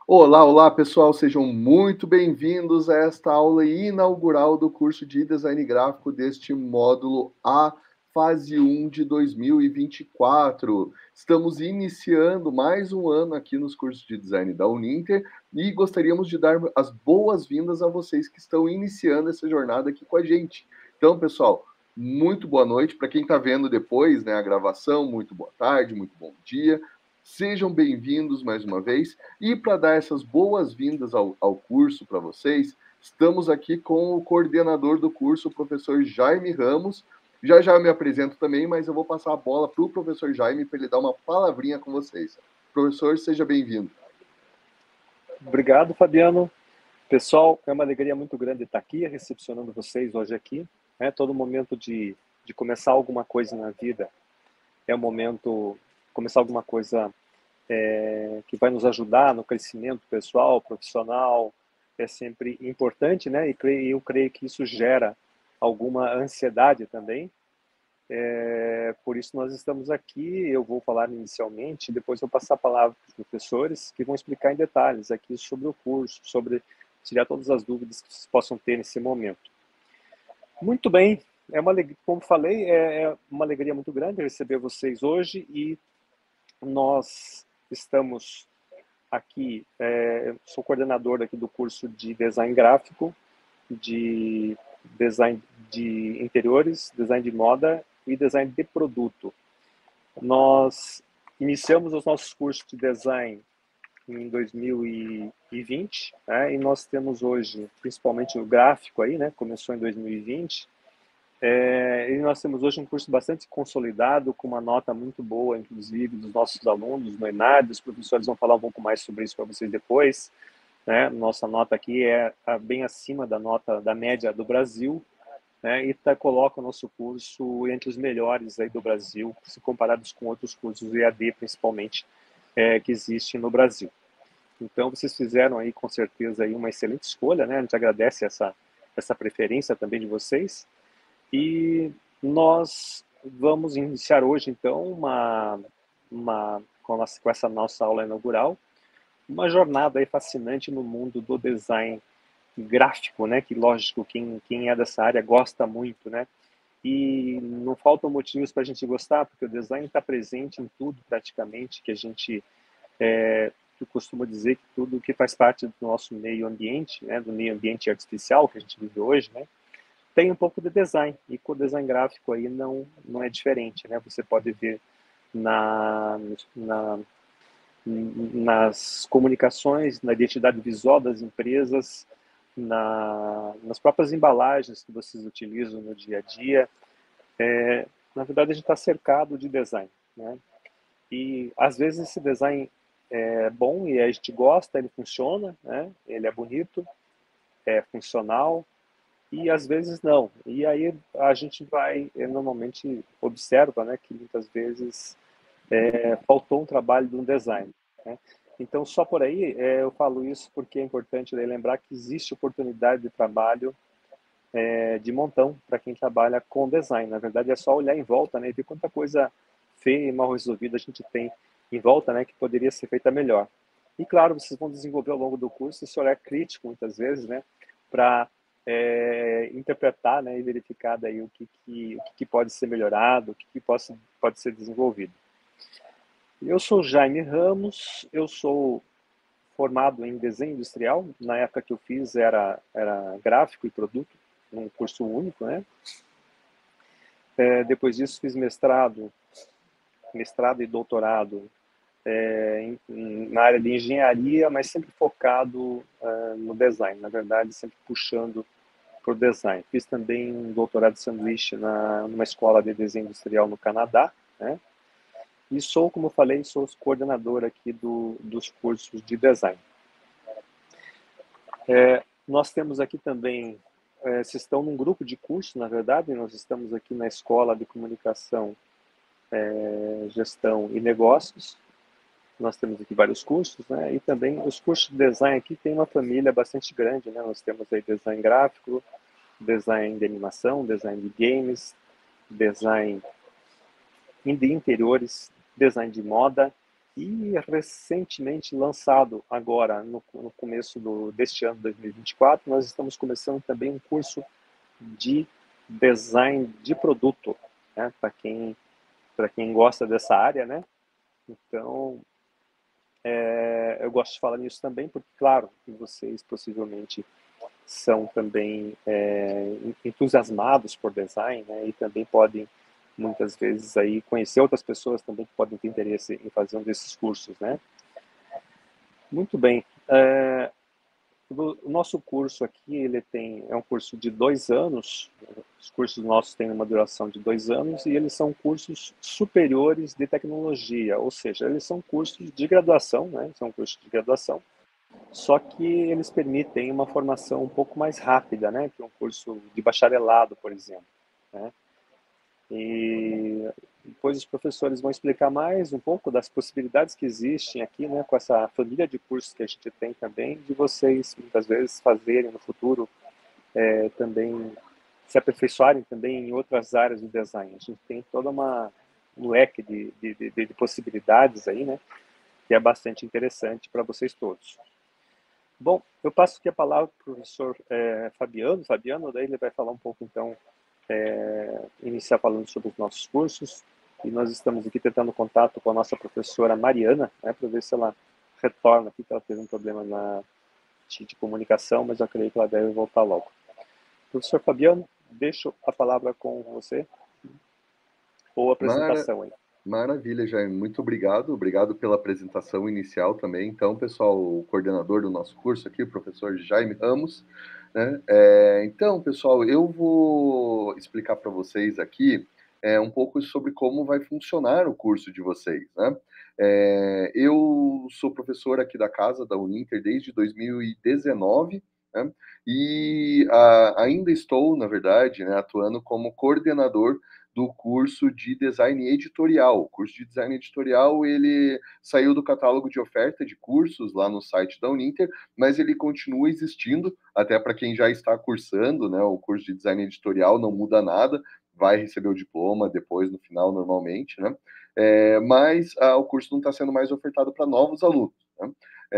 Olá, olá pessoal, sejam muito bem-vindos a esta aula inaugural do curso de Design Gráfico deste módulo A, fase 1 de 2024. Estamos iniciando mais um ano aqui nos cursos de Design da Uninter e gostaríamos de dar as boas-vindas a vocês que estão iniciando essa jornada aqui com a gente. Então, pessoal, muito boa noite para quem está vendo depois, né, a gravação, muito boa tarde, muito bom dia. Sejam bem-vindos mais uma vez. E para dar essas boas-vindas ao curso para vocês, estamos aqui com o coordenador do curso, o professor Jaime Ramos. Já já eu me apresento também, mas eu vou passar a bola para o professor Jaime para ele dar uma palavrinha com vocês. Professor, seja bem-vindo. Obrigado, Fabiano. Pessoal, é uma alegria muito grande estar aqui, recepcionando vocês hoje aqui. Todo momento de começar alguma coisa na vida é um momento, começar alguma coisa que vai nos ajudar no crescimento pessoal, profissional, é sempre importante, né? E eu creio que isso gera alguma ansiedade também. Por isso nós estamos aqui. Eu vou falar inicialmente, depois vou passar a palavra para os professores que vão explicar em detalhes aqui sobre o curso, sobre tirar todas as dúvidas que vocês possam ter nesse momento. Muito bem, como falei, é uma alegria muito grande receber vocês hoje e nós estamos aqui, sou coordenador aqui do curso de design gráfico, de design de interiores, design de moda e design de produto. Nós iniciamos os nossos cursos de design em 2020, né? E nós temos hoje, principalmente o gráfico aí, né? Começou em 2020. E nós temos hoje um curso bastante consolidado, com uma nota muito boa, inclusive, dos nossos alunos no ENAD. Os professores vão falar um pouco mais sobre isso para vocês depois, né? Nossa nota aqui é bem acima da nota da média do Brasil, né? E coloca o nosso curso entre os melhores aí do Brasil, se comparados com outros cursos EAD, principalmente, que existem no Brasil. Então, vocês fizeram aí, com certeza, aí uma excelente escolha, né? A gente agradece essa preferência também de vocês. E nós vamos iniciar hoje, então, com essa nossa aula inaugural, uma jornada aí fascinante no mundo do design gráfico, né? Que, lógico, quem é dessa área gosta muito, né? E não faltam motivos para a gente gostar, porque o design está presente em tudo, praticamente, que a gente eu costumo dizer que tudo que faz parte do nosso meio ambiente, né? Do meio ambiente artificial que a gente vive hoje, né? Tem um pouco de design, e com o design gráfico aí não é diferente, né? Você pode ver nas comunicações, na identidade visual das empresas, nas próprias embalagens que vocês utilizam no dia a dia. Na verdade, a gente está cercado de design, né? E às vezes esse design é bom e a gente gosta, ele funciona, né? Ele é bonito, é funcional, e às vezes não. E aí a gente vai, normalmente observa, né, que muitas vezes faltou um trabalho de um design, né? Então, só por aí, eu falo isso porque é importante lembrar que existe oportunidade de trabalho de montão para quem trabalha com design. Na verdade, é só olhar em volta, né, e ver quanta coisa feia e mal resolvida a gente tem em volta, né, que poderia ser feita melhor. E claro, vocês vão desenvolver ao longo do curso esse olhar crítico, muitas vezes, né, para interpretar, né, e verificar daí o que pode ser melhorado, o que pode ser desenvolvido. Eu sou Jaime Ramos, eu sou formado em desenho industrial. Na época que eu fiz era gráfico e produto, um curso único, né? Depois disso fiz mestrado e doutorado na área de engenharia, mas sempre focado no design, na verdade, sempre puxando para o design. Fiz também um doutorado de sanduíche numa escola de desenho industrial no Canadá, né? E sou, como eu falei, sou coordenador aqui dos cursos de design. Nós temos aqui também, vocês estão num grupo de curso, na verdade, nós estamos aqui na Escola de Comunicação, Gestão e Negócios. Nós temos aqui vários cursos, né? E também os cursos de design aqui tem uma família bastante grande, né? Nós temos aí design gráfico, design de animação, design de games, design de interiores, design de moda E recentemente lançado agora, no começo deste ano, 2024, nós estamos começando também um curso de design de produto, né? Para quem gosta dessa área, né? Então, eu gosto de falar nisso também, porque, claro, vocês possivelmente são também entusiasmados por design, né? E também podem, muitas vezes, aí conhecer outras pessoas também que podem ter interesse em fazer um desses cursos, né? Muito bem. O nosso curso aqui, é um curso de 2 anos. Os cursos nossos têm uma duração de 2 anos e eles são cursos superiores de tecnologia, ou seja, eles são cursos de graduação, né? São cursos de graduação, só que eles permitem uma formação um pouco mais rápida, né? Que um curso de bacharelado, por exemplo, né? E depois os professores vão explicar mais um pouco das possibilidades que existem aqui, né, com essa família de cursos que a gente tem também, de vocês muitas vezes fazerem no futuro também se aperfeiçoarem também em outras áreas do design. A gente tem toda um leque de possibilidades aí, né, que é bastante interessante para vocês todos. Bom, eu passo aqui a palavra para o professor Fabiano. Fabiano, daí ele vai falar um pouco então iniciar falando sobre os nossos cursos, e nós estamos aqui tentando contato com a nossa professora Mariana, né, para ver se ela retorna aqui, que ela teve um problema de comunicação, mas eu creio que ela deve voltar logo. Professor Fabiano, deixo a palavra com você, ou a Mara... apresentação aí. Maravilha, Jaime. Muito obrigado. Obrigado pela apresentação inicial também. Então, pessoal, o coordenador do nosso curso aqui, o professor Jaime Ramos, né? Então, pessoal, eu vou explicar para vocês aqui um pouco sobre como vai funcionar o curso de vocês, né? Eu sou professor aqui da casa, da Uninter, desde 2019, né? E ainda estou, na verdade, né, atuando como coordenador do curso de design editorial. O curso de design editorial, ele saiu do catálogo de oferta de cursos lá no site da Uninter, mas ele continua existindo, até para quem já está cursando, né, o curso de design editorial não muda nada, vai receber o diploma depois, no final, normalmente, né? Mas o curso não está sendo mais ofertado para novos alunos, né?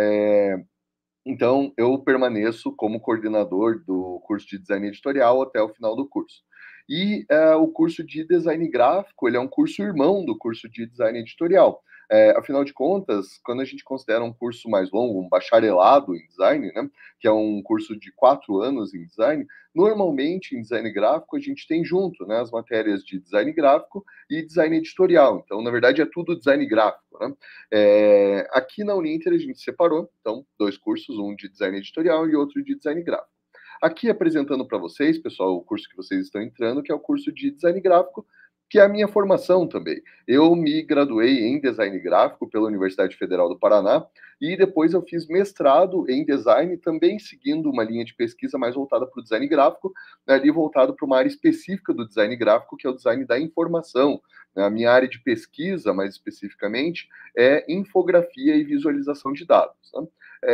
Então, eu permaneço como coordenador do curso de design editorial até o final do curso. E o curso de design gráfico, ele é um curso irmão do curso de design editorial. Afinal de contas, quando a gente considera um curso mais longo, um bacharelado em design, né, que é um curso de 4 anos em design, normalmente em design gráfico a gente tem junto, né, as matérias de design gráfico e design editorial. Então, na verdade, é tudo design gráfico, né? Aqui na Uninter a gente separou, então, 2 cursos, um de design editorial e outro de design gráfico. Aqui apresentando para vocês, pessoal, o curso que vocês estão entrando, que é o curso de design gráfico, que é a minha formação também. Eu me graduei em design gráfico pela Universidade Federal do Paraná e depois eu fiz mestrado em design, também seguindo uma linha de pesquisa mais voltada para o design gráfico, ali voltado para uma área específica do design gráfico, que é o design da informação. A minha área de pesquisa, mais especificamente, é infografia e visualização de dados, né?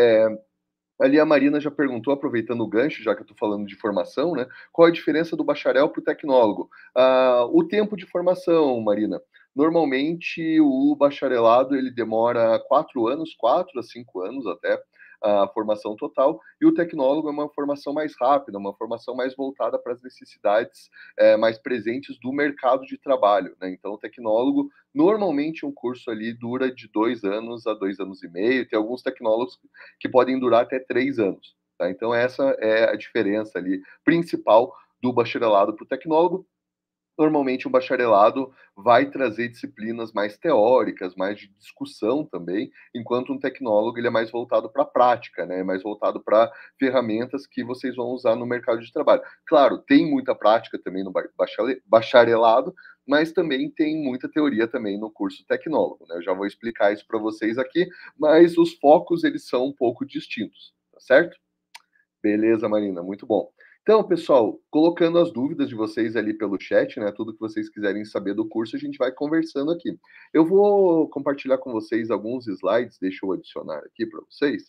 Ali a Marina já perguntou, aproveitando o gancho, já que eu estou falando de formação, né? Qual a diferença do bacharel para o tecnólogo? O tempo de formação, Marina. Normalmente o bacharelado ele demora 4 anos, 4 a 5 anos até a formação total, e o tecnólogo é uma formação mais rápida, uma formação mais voltada para as necessidades mais presentes do mercado de trabalho, né? Então, o tecnólogo, normalmente um curso ali dura de 2 anos a 2 anos e meio, tem alguns tecnólogos que podem durar até 3 anos. Tá? Então, essa é a diferença ali principal do bacharelado para o tecnólogo. Normalmente, um bacharelado vai trazer disciplinas mais teóricas, mais de discussão também, enquanto um tecnólogo ele é mais voltado para a prática, né? Mais voltado para ferramentas que vocês vão usar no mercado de trabalho. Claro, tem muita prática também no bacharelado, mas também tem muita teoria também no curso tecnólogo, né? Eu já vou explicar isso para vocês aqui, mas os focos eles são um pouco distintos, tá certo? Beleza, Marina, muito bom. Então, pessoal, colocando as dúvidas de vocês ali pelo chat, né? Tudo que vocês quiserem saber do curso, a gente vai conversando aqui. Eu vou compartilhar com vocês alguns slides, deixa eu adicionar aqui para vocês,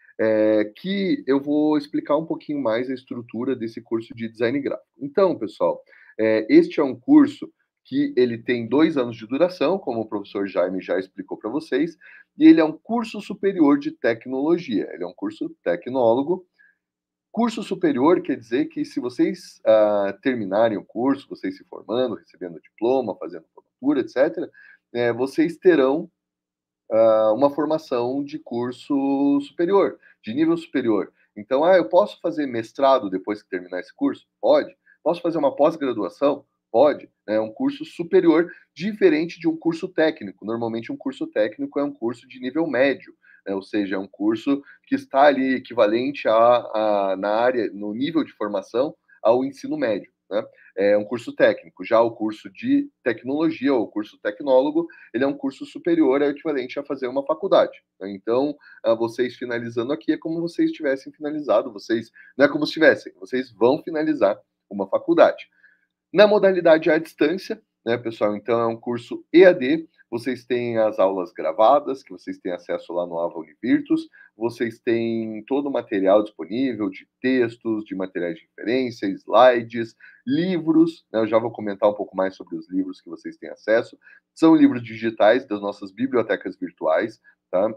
que eu vou explicar um pouquinho mais a estrutura desse curso de design gráfico. Então, pessoal, este é um curso que ele tem 2 anos de duração, como o professor Jaime já explicou para vocês, e ele é um curso superior de tecnologia, ele é um curso tecnólogo. Curso superior quer dizer que se vocês terminarem o curso, vocês se formando, recebendo diploma, fazendo formatura, etc., vocês terão uma formação de curso superior, de nível superior. Então, eu posso fazer mestrado depois que terminar esse curso? Pode. Posso fazer uma pós-graduação? Pode. É um curso superior, diferente de um curso técnico. Normalmente, um curso técnico é um curso de nível médio, né? Ou seja, é um curso que está ali equivalente na área, no nível de formação, ao ensino médio, né? É um curso técnico. Já o curso de tecnologia, ou curso tecnólogo, ele é um curso superior, é o equivalente a fazer uma faculdade, né? Então, vocês finalizando aqui é como vocês tivessem finalizado, não é como se tivessem, vocês vão finalizar uma faculdade. Na modalidade à distância, né, pessoal, então é um curso EAD, vocês têm as aulas gravadas, que vocês têm acesso lá no Ava Univirtus, vocês têm todo o material disponível de textos, de materiais de referência, slides, livros, né, eu já vou comentar um pouco mais sobre os livros que vocês têm acesso, são livros digitais das nossas bibliotecas virtuais, tá?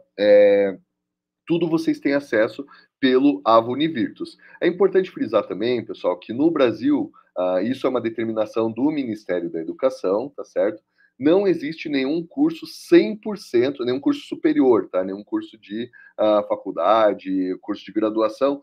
Tudo vocês têm acesso pelo Ava Univirtus. É importante frisar também, pessoal, que no Brasil, isso é uma determinação do Ministério da Educação, tá certo? Não existe nenhum curso 100%, nenhum curso superior, tá? Nenhum curso de faculdade, curso de graduação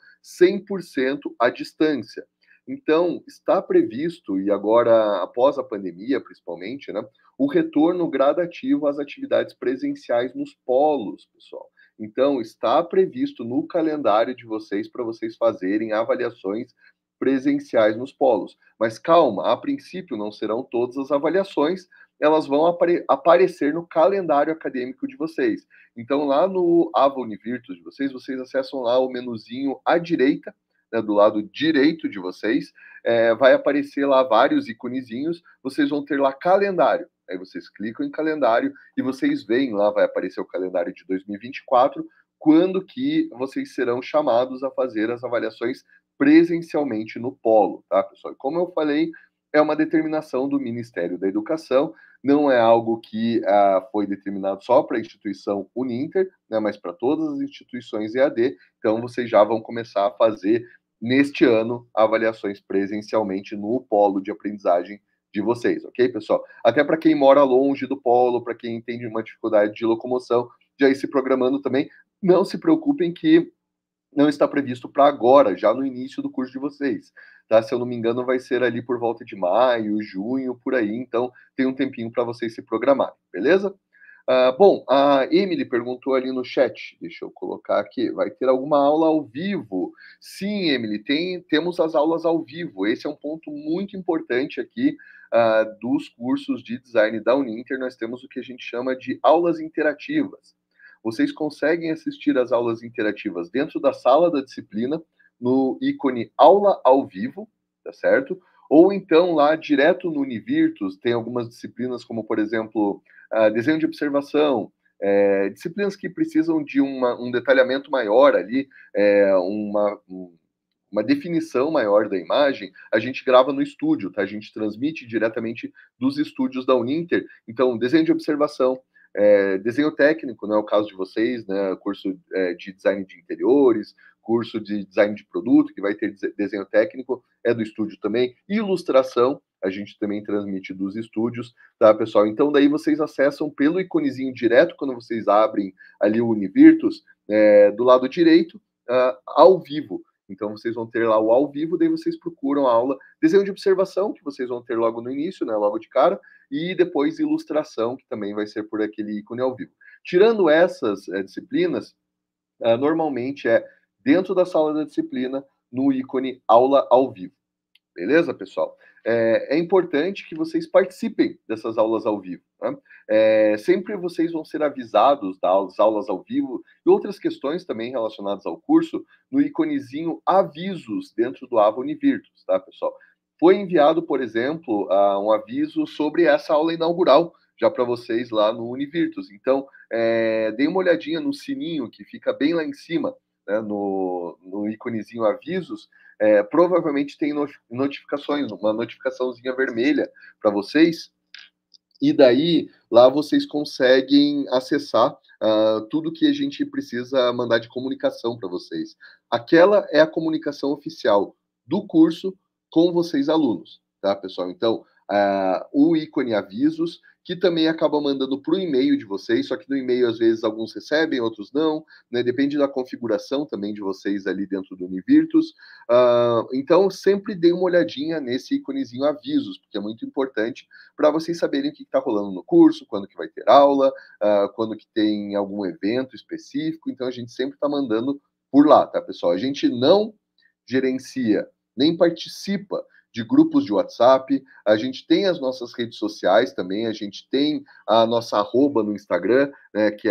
100% à distância. Então, está previsto, e agora, após a pandemia, principalmente, né, o retorno gradativo às atividades presenciais nos polos, pessoal. Então, está previsto no calendário de vocês para vocês fazerem avaliações presenciais nos polos. Mas calma, a princípio não serão todas as avaliações, elas vão aparecer no calendário acadêmico de vocês. Então, lá no Ava Univirtus de vocês, vocês acessam lá o menuzinho à direita, né, do lado direito de vocês, vai aparecer lá vários iconezinhos, vocês vão ter lá calendário. Aí vocês clicam em calendário e vocês veem lá, vai aparecer o calendário de 2024, quando que vocês serão chamados a fazer as avaliações presencialmente no polo, tá, pessoal? E como eu falei, é uma determinação do Ministério da Educação, não é algo que foi determinado só para a instituição Uninter, né, mas para todas as instituições EAD, então vocês já vão começar a fazer, neste ano, avaliações presencialmente no polo de aprendizagem de vocês, ok, pessoal? Até para quem mora longe do polo, para quem tem uma dificuldade de locomoção, já ir se programando também, não se preocupem que não está previsto para agora, já no início do curso de vocês, tá? Se eu não me engano, vai ser ali por volta de maio, junho, por aí, então tem um tempinho para vocês se programarem, beleza? Bom, a Emily perguntou ali no chat, deixa eu colocar aqui, vai ter alguma aula ao vivo? Sim, Emily, temos as aulas ao vivo, esse é um ponto muito importante aqui dos cursos de design da Uninter, nós temos o que a gente chama de aulas interativas. Vocês conseguem assistir às aulas interativas dentro da sala da disciplina, no ícone aula ao vivo, tá certo? Ou então lá direto no Univirtus, tem algumas disciplinas como, por exemplo, desenho de observação, disciplinas que precisam de um detalhamento maior ali, uma definição maior da imagem, a gente grava no estúdio, tá? A gente transmite diretamente dos estúdios da Uninter. Então, desenho de observação, desenho técnico, não é o caso de vocês, né? Curso de design de interiores, curso de design de produto, que vai ter desenho técnico, é do estúdio também. Ilustração, a gente também transmite dos estúdios, tá, pessoal? Então, daí vocês acessam pelo iconezinho direto, quando vocês abrem ali o Univirtus, do lado direito, ao vivo. Então, vocês vão ter lá o ao vivo, daí vocês procuram a aula desenho de observação, que vocês vão ter logo no início, né, logo de cara, e depois ilustração, que também vai ser por aquele ícone ao vivo. Tirando essas disciplinas, normalmente é dentro da sala da disciplina, no ícone aula ao vivo. Beleza, pessoal? É importante que vocês participem dessas aulas ao vivo, né? Sempre vocês vão ser avisados das aulas ao vivo e outras questões também relacionadas ao curso no iconezinho avisos dentro do Ava Univirtus, tá, pessoal? Foi enviado, por exemplo, um aviso sobre essa aula inaugural já para vocês lá no Univirtus. Então, deem uma olhadinha no sininho que fica bem lá em cima, né, no iconezinho avisos. Provavelmente tem notificações, uma notificaçãozinha vermelha para vocês, E daí, lá vocês conseguem acessar tudo que a gente precisa mandar de comunicação para vocês. Aquela é a comunicação oficial do curso com vocês, alunos, tá, pessoal? Então, o ícone avisos, que também acaba mandando para o e-mail de vocês, só que no e-mail, às vezes, alguns recebem, outros não, né? Depende da configuração também de vocês ali dentro do Univirtus. Então, sempre dê uma olhadinha nesse íconezinho avisos, porque é muito importante para vocês saberem o que está rolando no curso, quando que vai ter aula, quando que tem algum evento específico. Então, a gente sempre está mandando por lá, tá, pessoal? A gente não gerencia nem participa de grupos de WhatsApp, a gente tem as nossas redes sociais também, a gente tem a nossa arroba no Instagram, né, que é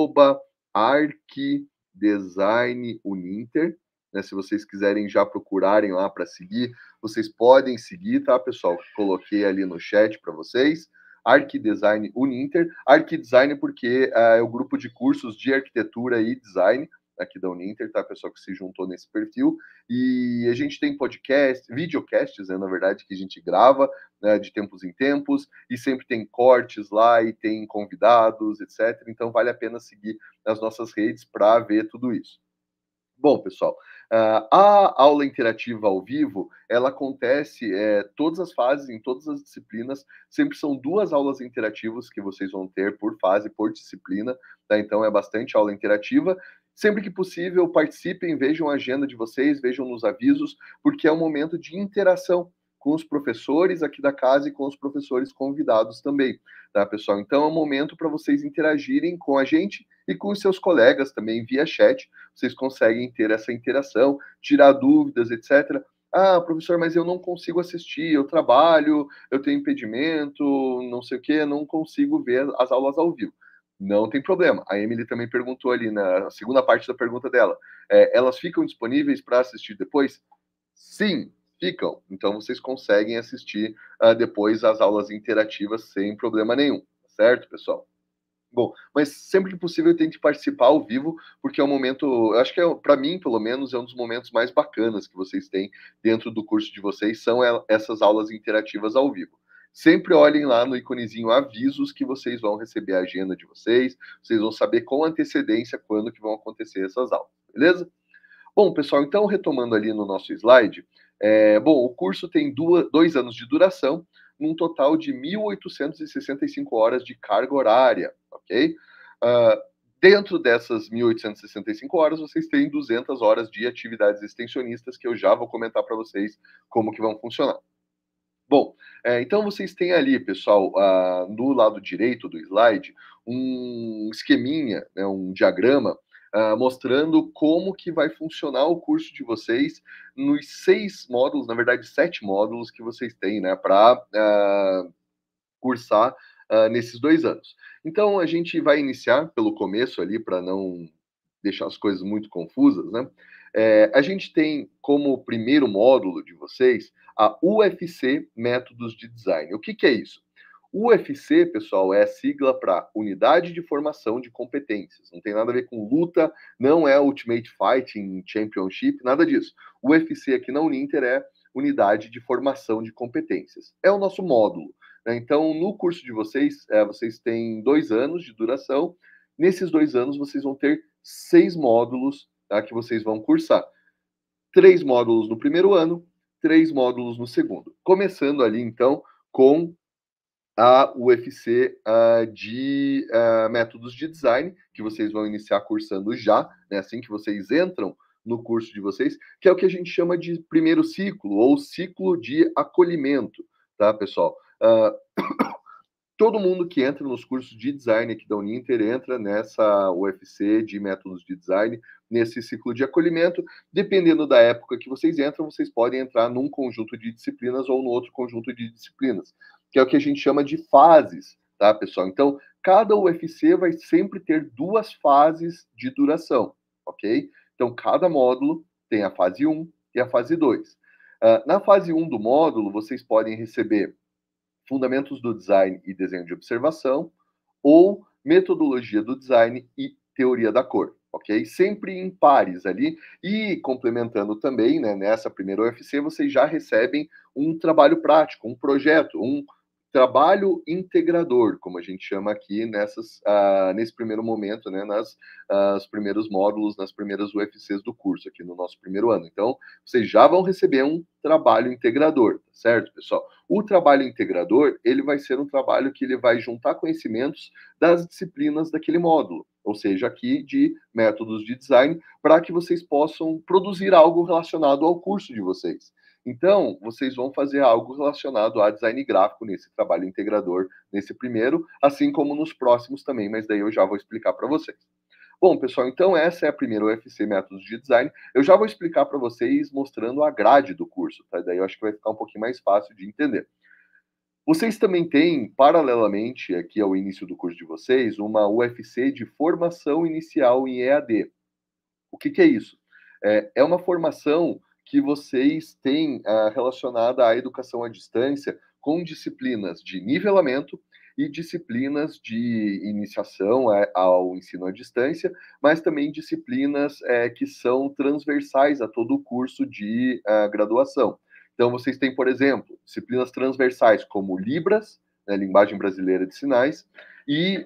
@arquidesignUninter, né, se vocês quiserem já procurarem lá para seguir, vocês podem seguir, tá, pessoal? Coloquei ali no chat para vocês, Arquidesign Uninter, Arquidesign porque é o grupo de cursos de arquitetura e design, aqui da Uninter, tá, pessoal, que se juntou nesse perfil, e a gente tem podcast, videocasts, né, na verdade, que a gente grava, né, de tempos em tempos, e sempre tem cortes lá, e tem convidados, etc, então vale a pena seguir nas nossas redes para ver tudo isso. Bom, pessoal, a aula interativa ao vivo, ela acontece todas as fases, em todas as disciplinas, sempre são 2 aulas interativas que vocês vão ter por fase, por disciplina, tá? Então é bastante aula interativa. Sempre que possível, participem, vejam a agenda de vocês, vejam nos avisos, porque é um momento de interação com os professores aqui da casa e com os professores convidados também, tá, pessoal? Então é um momento para vocês interagirem com a gente e com os seus colegas também via chat. Vocês conseguem ter essa interação, tirar dúvidas, etc. Ah, professor, mas eu não consigo assistir, eu trabalho, eu tenho impedimento, não sei o quê, não consigo ver as aulas ao vivo. Não tem problema. A Emily também perguntou ali na segunda parte da pergunta dela. Elas ficam disponíveis para assistir depois? Sim, ficam. Então vocês conseguem assistir depois as aulas interativas sem problema nenhum, certo, pessoal? Bom, mas sempre que possível tente participar ao vivo, porque é um momento, eu acho que para mim, pelo menos, é um dos momentos mais bacanas que vocês têm dentro do curso de vocês, são essas aulas interativas ao vivo. Sempre olhem lá no iconezinho avisos que vocês vão receber a agenda de vocês, vocês vão saber com antecedência quando que vão acontecer essas aulas, beleza? Bom, pessoal, então retomando ali no nosso slide, bom, o curso tem 2 anos de duração, num total de 1.865 horas de carga horária, ok? Dentro dessas 1.865 horas, vocês têm 200 horas de atividades extensionistas, que eu já vou comentar para vocês como que vão funcionar. Bom, então vocês têm ali, pessoal, no lado direito do slide, um esqueminha, né, um diagrama, mostrando como que vai funcionar o curso de vocês nos 6 módulos, na verdade 7 módulos que vocês têm, né, para cursar nesses 2 anos. Então a gente vai iniciar pelo começo ali, para não deixar as coisas muito confusas, né? A gente tem como primeiro módulo de vocês a UFC Métodos de Design. O que que é isso? UFC, pessoal, é a sigla para Unidade de Formação de Competências. Não tem nada a ver com luta, não é Ultimate Fighting Championship, nada disso. O UFC aqui na Uninter é Unidade de Formação de Competências. É o nosso módulo, né? Então, no curso de vocês, vocês têm 2 anos de duração. Nesses 2 anos, vocês vão ter 6 módulos, tá, que vocês vão cursar. 3 módulos no primeiro ano, 3 módulos no segundo. Começando ali, então, com a UFC de métodos de design, que vocês vão iniciar cursando já, né, assim que vocês entram no curso de vocês, que é o que a gente chama de primeiro ciclo, ou ciclo de acolhimento, tá, pessoal? Todo mundo que entra nos cursos de design aqui da Uninter entra nessa UFC de métodos de design, nesse ciclo de acolhimento. Dependendo da época que vocês entram, vocês podem entrar num conjunto de disciplinas ou no outro conjunto de disciplinas, que é o que a gente chama de fases, tá, pessoal? Então, cada UFC vai sempre ter 2 fases de duração, ok? Então, cada módulo tem a fase 1 e a fase 2. Na fase 1 do módulo, vocês podem receber Fundamentos do Design e Desenho de Observação, ou Metodologia do Design e Teoria da Cor, ok? Sempre em pares ali, e complementando também, né, nessa primeira UFC, vocês já recebem um trabalho prático, um projeto, trabalho integrador, como a gente chama aqui nesse primeiro momento, né, nos primeiros módulos, nas primeiras UFCs do curso, aqui no nosso primeiro ano. Então, vocês já vão receber um trabalho integrador, tá certo, pessoal? O trabalho integrador, ele vai ser um trabalho que ele vai juntar conhecimentos das disciplinas daquele módulo, ou seja, aqui de métodos de design, para que vocês possam produzir algo relacionado ao curso de vocês. Então, vocês vão fazer algo relacionado a design gráfico nesse trabalho integrador, nesse primeiro, assim como nos próximos também, mas daí eu já vou explicar para vocês. Bom, pessoal, então essa é a primeira UFC Métodos de Design. Eu já vou explicar para vocês mostrando a grade do curso, tá? Daí eu acho que vai ficar um pouquinho mais fácil de entender. Vocês também têm, paralelamente aqui ao início do curso de vocês, uma UFC de formação inicial em EAD. O que é isso? É uma formação que vocês têm relacionada à educação à distância, com disciplinas de nivelamento e disciplinas de iniciação ao ensino à distância, mas também disciplinas que são transversais a todo o curso de graduação. Então, vocês têm, por exemplo, disciplinas transversais como Libras, né, Linguagem Brasileira de Sinais, e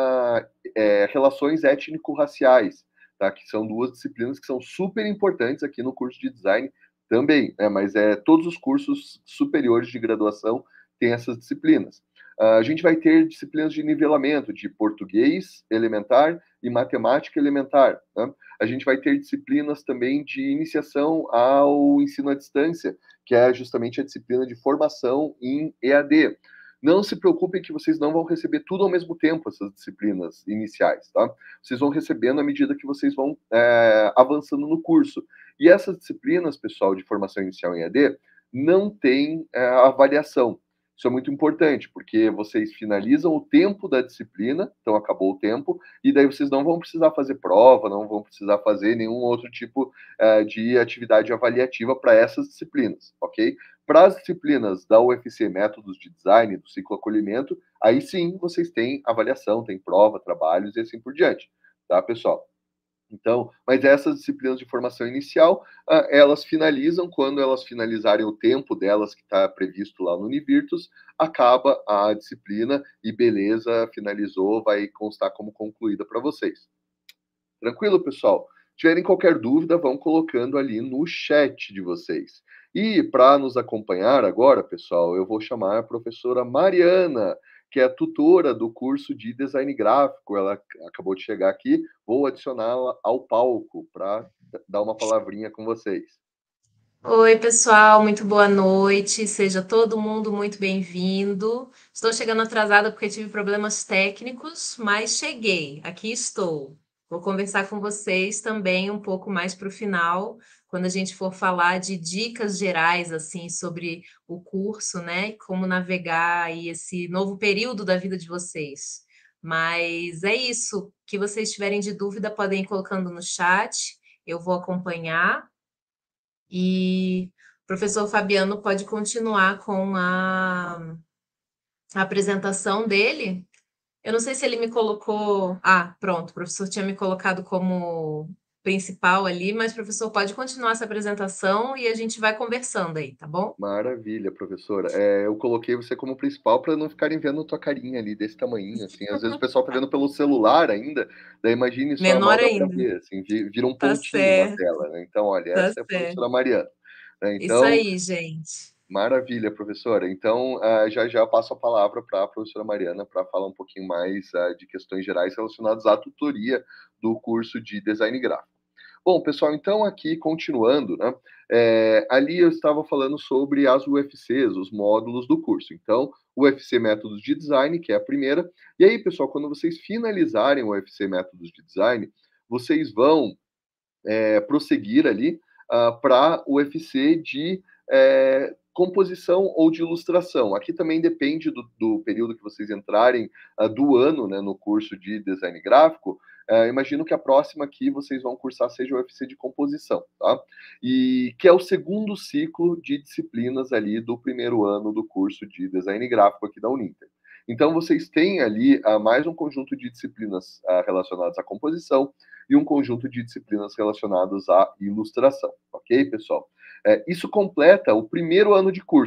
relações étnico-raciais, tá? Que são duas disciplinas que são super importantes aqui no curso de design também, né? Mas todos os cursos superiores de graduação têm essas disciplinas. A gente vai ter disciplinas de nivelamento, de português elementar e matemática elementar, né? A gente vai ter disciplinas também de iniciação ao ensino à distância, que é justamente a disciplina de formação em EAD. Não se preocupem que vocês não vão receber tudo ao mesmo tempo, essas disciplinas iniciais, tá? Vocês vão recebendo à medida que vocês vão avançando no curso. E essas disciplinas, pessoal, de formação inicial em EAD, não tem avaliação. Isso é muito importante, porque vocês finalizam o tempo da disciplina, então acabou o tempo, e daí vocês não vão precisar fazer prova, não vão precisar fazer nenhum outro tipo de atividade avaliativa para essas disciplinas, ok? Para as disciplinas da UFC Métodos de Design, do ciclo acolhimento, aí sim vocês têm avaliação, tem prova, trabalhos e assim por diante, tá, pessoal? Então, mas essas disciplinas de formação inicial, elas finalizam, quando elas finalizarem o tempo delas, que está previsto lá no Univirtus, acaba a disciplina e beleza, finalizou, vai constar como concluída para vocês. Tranquilo, pessoal? Se tiverem qualquer dúvida, vão colocando ali no chat de vocês. E para nos acompanhar agora, pessoal, eu vou chamar a professora Mariana, que é a tutora do curso de design gráfico. Ela acabou de chegar aqui, vou adicioná-la ao palco para dar uma palavrinha com vocês. Oi, pessoal, muito boa noite. Seja todo mundo muito bem-vindo. Estou chegando atrasada porque tive problemas técnicos, mas cheguei. Aqui estou. Vou conversar com vocês também um pouco mais para o final, quando a gente for falar de dicas gerais assim sobre o curso, né? Como navegar aí esse novo período da vida de vocês. Mas é isso. Que vocês tiverem de dúvida, podem ir colocando no chat. Eu vou acompanhar. E o professor Fabiano pode continuar com a apresentação dele. Eu não sei se ele me colocou. Ah, pronto, o professor tinha me colocado como principal ali, mas o professor pode continuar essa apresentação e a gente vai conversando aí, tá bom? Maravilha, professora. Eu coloquei você como principal para não ficarem vendo tua carinha ali desse tamanhinho, assim. Às vezes o pessoal tá vendo pelo celular ainda, daí imagine só, mal Menor dá para ainda. ver, assim, vira um Tá pontinho na certo, tela, né? Então, olha, tá essa é a certo. professora Mariana, né? Isso Então, aí, gente. maravilha, professora. Então, já já eu passo a palavra para a professora Mariana para falar um pouquinho mais de questões gerais relacionadas à tutoria do curso de design gráfico. Bom, pessoal, então aqui continuando, né? Ali eu estava falando sobre as UFCs, os módulos do curso. Então, UFC Métodos de Design, que é a primeira. E aí, pessoal, quando vocês finalizarem o UFC Métodos de Design, vocês vão prosseguir ali para o UFC de composição ou de ilustração. Aqui também depende do período que vocês entrarem do ano, né, no curso de design gráfico. Imagino que a próxima aqui vocês vão cursar seja o UFC de composição, tá? E que é o segundo ciclo de disciplinas ali do primeiro ano do curso de design gráfico aqui da Uninter. Então, vocês têm ali mais um conjunto de disciplinas relacionadas à composição e um conjunto de disciplinas relacionadas à ilustração, ok, pessoal? Isso completa o primeiro ano de curso.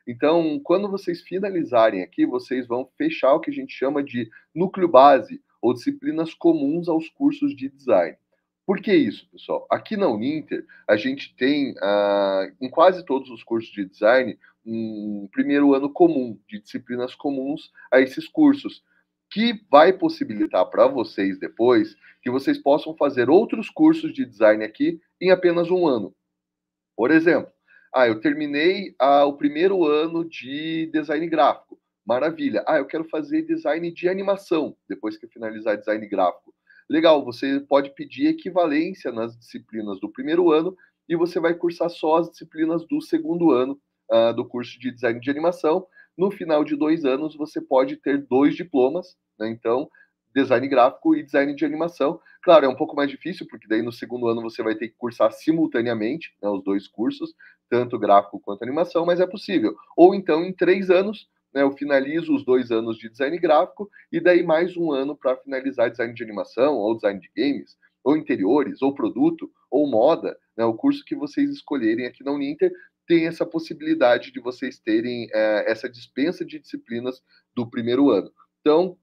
Então, quando vocês finalizarem aqui, vocês vão fechar o que a gente chama de núcleo base, ou disciplinas comuns aos cursos de design. Por que isso, pessoal? Aqui na Uninter, a gente tem, em quase todos os cursos de design, um primeiro ano comum, de disciplinas comuns a esses cursos, que vai possibilitar para vocês depois que vocês possam fazer outros cursos de design aqui em apenas um ano. Por exemplo, eu terminei o primeiro ano de design gráfico. Maravilha. Eu quero fazer design de animação depois que eu finalizar design gráfico. Legal, você pode pedir equivalência nas disciplinas do primeiro ano e você vai cursar só as disciplinas do segundo ano do curso de design de animação. No final de 2 anos, você pode ter 2 diplomas, né? Então, design gráfico e design de animação. Claro, é um pouco mais difícil, porque daí no segundo ano você vai ter que cursar simultaneamente, né, os 2 cursos, tanto gráfico quanto animação, mas é possível. Ou então, em 3 anos, né, eu finalizo os 2 anos de design gráfico e daí mais um ano para finalizar design de animação, ou design de games, ou interiores, ou produto, ou moda, né, o curso que vocês escolherem aqui na Uninter tem essa possibilidade de vocês terem essa dispensa de disciplinas do primeiro ano. Então,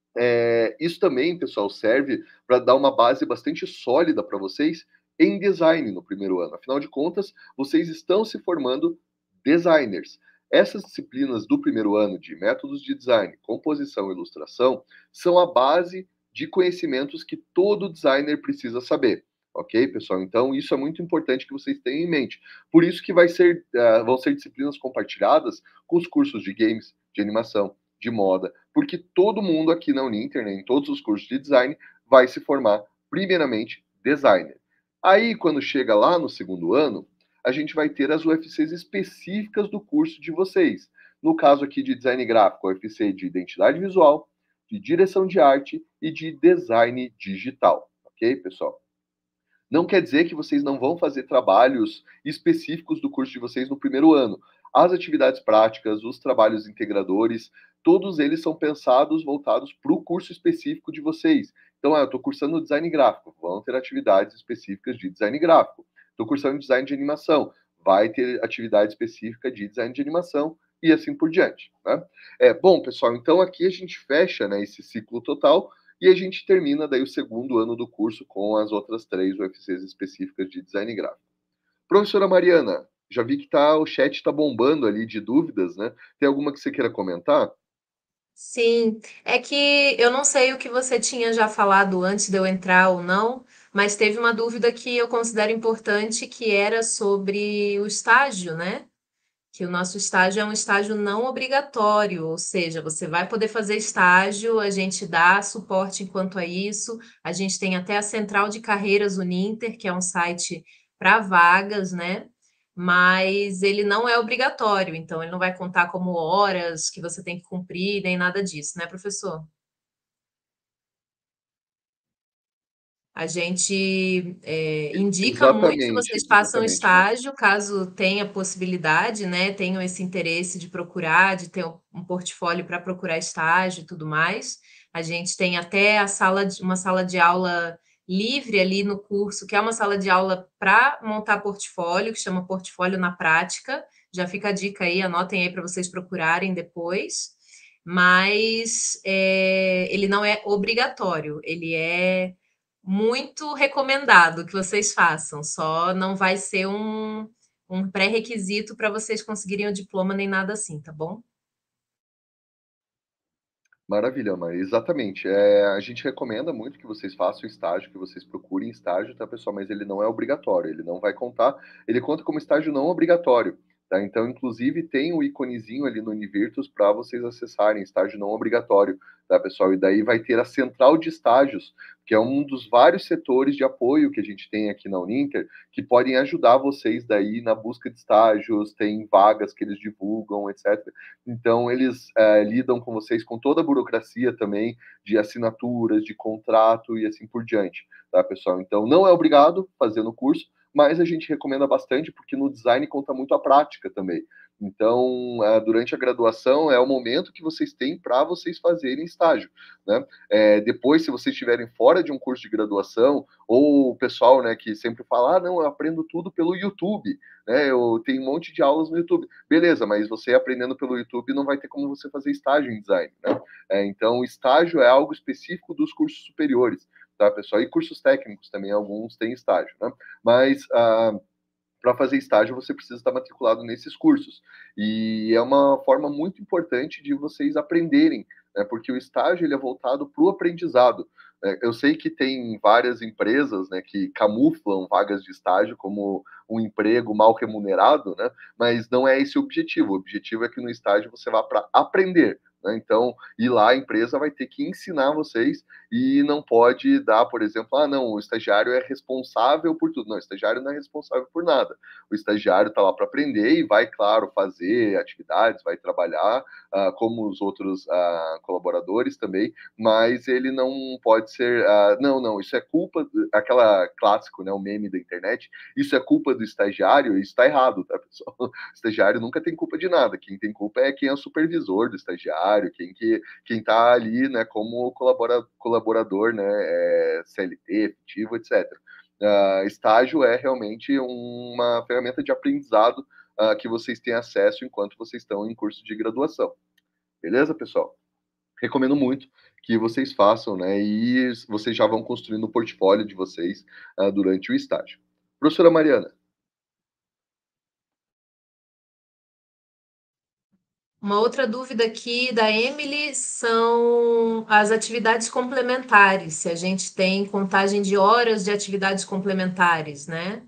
isso também, pessoal, serve para dar uma base bastante sólida para vocês em design no primeiro ano. Afinal de contas, vocês estão se formando designers. Essas disciplinas do primeiro ano de métodos de design, composição e ilustração são a base de conhecimentos que todo designer precisa saber. Ok, pessoal? Então, isso é muito importante que vocês tenham em mente. Por isso que vão ser disciplinas compartilhadas com os cursos de games, de animação, de moda, porque todo mundo aqui na Uninter, né, em todos os cursos de design, vai se formar, primeiramente, designer. Aí, quando chega lá no segundo ano, a gente vai ter as UFCs específicas do curso de vocês. No caso aqui de design gráfico, a UFC de identidade visual, de direção de arte e de design digital. Ok, pessoal? Não quer dizer que vocês não vão fazer trabalhos específicos do curso de vocês no primeiro ano. As atividades práticas, os trabalhos integradores, todos eles são pensados, voltados para o curso específico de vocês. Então, eu estou cursando design gráfico, vão ter atividades específicas de design gráfico. Estou cursando design de animação, vai ter atividade específica de design de animação e assim por diante. Né? Bom, pessoal, então aqui a gente fecha, né, esse ciclo total e a gente termina daí o segundo ano do curso com as outras 3 UFCs específicas de design gráfico. Professora Mariana, já vi que o chat está bombando ali de dúvidas, né? Tem alguma que você queira comentar? Sim, é que eu não sei o que você tinha já falado antes de eu entrar ou não, mas teve uma dúvida que eu considero importante, que era sobre o estágio, né? Que o nosso estágio é um estágio não obrigatório, ou seja, você vai poder fazer estágio, a gente dá suporte enquanto a isso, a gente tem até a Central de Carreiras Uninter, que é um site para vagas, né? Mas ele não é obrigatório, então ele não vai contar como horas que você tem que cumprir, nem nada disso, né, professor? A gente indica muito que Exatamente, vocês façam exatamente, Mari. estágio, caso tenha possibilidade, né? Tenham esse interesse de procurar, de ter um portfólio para procurar estágio e tudo mais. A gente tem até uma sala de aula livre ali no curso, que é uma sala de aula para montar portfólio, que chama Portfólio na Prática. Já fica a dica aí, anotem aí para vocês procurarem depois. Mas ele não é obrigatório, ele é muito recomendado que vocês façam, só não vai ser um pré-requisito para vocês conseguirem o diploma nem nada assim, tá bom? Maravilha, Mari. Exatamente. A gente recomenda muito que vocês façam estágio, que vocês procurem estágio, tá, pessoal? Mas ele não é obrigatório, ele não vai contar. Ele conta como estágio não obrigatório, tá? Então, inclusive, tem o iconezinho ali no Univirtus para vocês acessarem, estágio não obrigatório, tá, pessoal? E daí vai ter a central de estágios, que é um dos vários setores de apoio que a gente tem aqui na Uninter, que podem ajudar vocês daí na busca de estágios, tem vagas que eles divulgam, etc. Então, eles lidam com vocês com toda a burocracia também de assinaturas, de contrato e assim por diante, tá, pessoal? Então, não é obrigado fazer no curso, mas a gente recomenda bastante porque no design conta muito a prática também. Então, durante a graduação é o momento que vocês têm para vocês fazerem estágio, né? Depois, se vocês estiverem fora de um curso de graduação, ou o pessoal, né, que sempre fala, não, eu aprendo tudo pelo YouTube, né? Eu tenho um monte de aulas no YouTube. Beleza, mas você aprendendo pelo YouTube não vai ter como você fazer estágio em design, né? Então, o estágio é algo específico dos cursos superiores, tá, pessoal? E cursos técnicos também, alguns têm estágio, né? Mas para fazer estágio você precisa estar matriculado nesses cursos. E é uma forma muito importante de vocês aprenderem, né, porque o estágio ele é voltado para o aprendizado. Eu sei que tem várias empresas, né, que camuflam vagas de estágio como um emprego mal remunerado, né, mas não é esse o objetivo. O objetivo é que no estágio você vá para aprender. Né? Então, e lá a empresa vai ter que ensinar vocês e não pode dar, por exemplo, não, o estagiário é responsável por tudo. Não, o estagiário não é responsável por nada. O estagiário está lá para aprender e vai, claro, fazer atividades, vai trabalhar como os outros colaboradores também, mas ele não pode ser, não, isso é culpa, aquela clássico, né, o meme da internet, isso é culpa do estagiário, isso está errado, tá, pessoal? O estagiário nunca tem culpa de nada, quem tem culpa é quem é o supervisor do estagiário, quem está ali, né, como colaborador, né, CLT, efetivo, etc. Estágio é realmente uma ferramenta de aprendizado que vocês têm acesso enquanto vocês estão em curso de graduação. Beleza, pessoal? Recomendo muito que vocês façam, né? E vocês já vão construindo o portfólio de vocês durante o estágio. Professora Mariana. Uma outra dúvida aqui da Emily são as atividades complementares, se a gente tem contagem de horas de atividades complementares, né?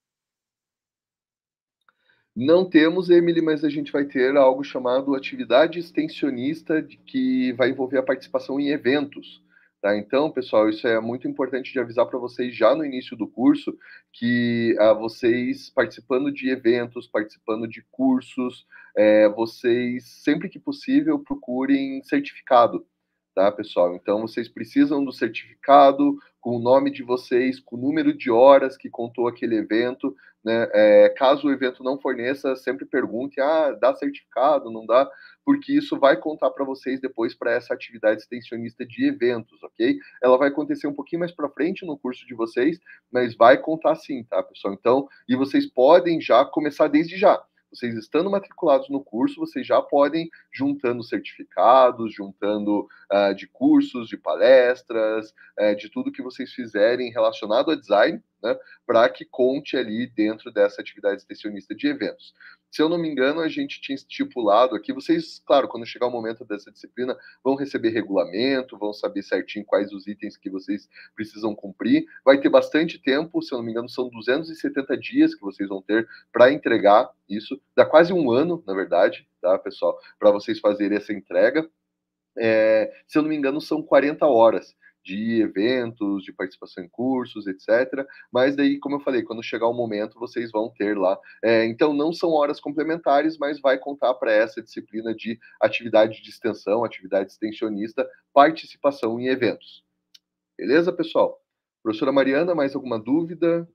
Não temos, Emily, mas a gente vai ter algo chamado atividade extensionista, que vai envolver a participação em eventos. Tá? Então, pessoal, isso é muito importante de avisar para vocês já no início do curso, que vocês participando de eventos, participando de cursos, vocês, sempre que possível, procurem certificado. Tá, pessoal? Então, vocês precisam do certificado com o nome de vocês, com o número de horas que contou aquele evento, né? Caso o evento não forneça, sempre pergunte, dá certificado, não dá? Porque isso vai contar para vocês depois para essa atividade extensionista de eventos, ok? Ela vai acontecer um pouquinho mais para frente no curso de vocês, mas vai contar sim, tá, pessoal? Então, e vocês podem já começar desde já. Vocês estando matriculados no curso, vocês já podem juntando certificados, juntando de cursos, de palestras, de tudo que vocês fizerem relacionado a design, né, para que conte ali dentro dessa atividade extensionista de eventos. Se eu não me engano, a gente tinha estipulado aqui, vocês, claro, quando chegar o momento dessa disciplina, vão receber regulamento, vão saber certinho quais os itens que vocês precisam cumprir. Vai ter bastante tempo, se eu não me engano, são 270 dias que vocês vão ter para entregar isso. Dá quase um ano, na verdade, tá, pessoal, para vocês fazerem essa entrega. Se eu não me engano, são 40 horas de eventos, de participação em cursos, etc. Mas daí, como eu falei, quando chegar o momento, vocês vão ter lá. Então, não são horas complementares, mas vai contar para essa disciplina de atividade de extensão, atividade extensionista, participação em eventos. Beleza, pessoal? Professora Mariana, mais alguma dúvida?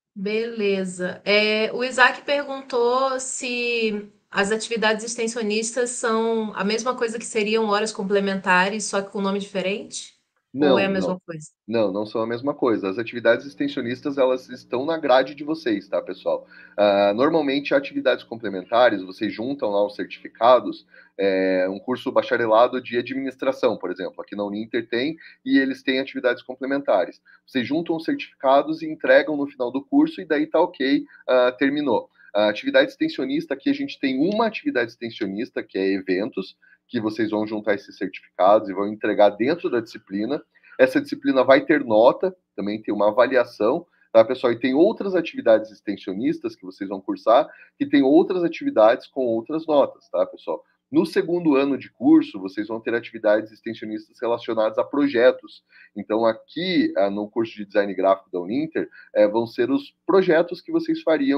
Beleza. O Isaac perguntou se as atividades extensionistas são a mesma coisa que seriam horas complementares, só que com nome diferente? Ou é a Não, mesma não. coisa? Não são a mesma coisa. As atividades extensionistas, elas estão na grade de vocês, tá, pessoal? Normalmente, atividades complementares, vocês juntam lá os certificados, um curso bacharelado de administração, por exemplo, aqui na Uninter tem, e eles têm atividades complementares. Vocês juntam os certificados e entregam no final do curso, e daí tá ok, terminou. A atividade extensionista, aqui a gente tem uma atividade extensionista, que é eventos, que vocês vão juntar esses certificados e vão entregar dentro da disciplina. Essa disciplina vai ter nota, também tem uma avaliação, tá, pessoal? E tem outras atividades extensionistas que vocês vão cursar, que tem outras atividades com outras notas, tá, pessoal? No segundo ano de curso, vocês vão ter atividades extensionistas relacionadas a projetos. Então, aqui, no curso de design gráfico da Uninter, vão ser os projetos que vocês fariam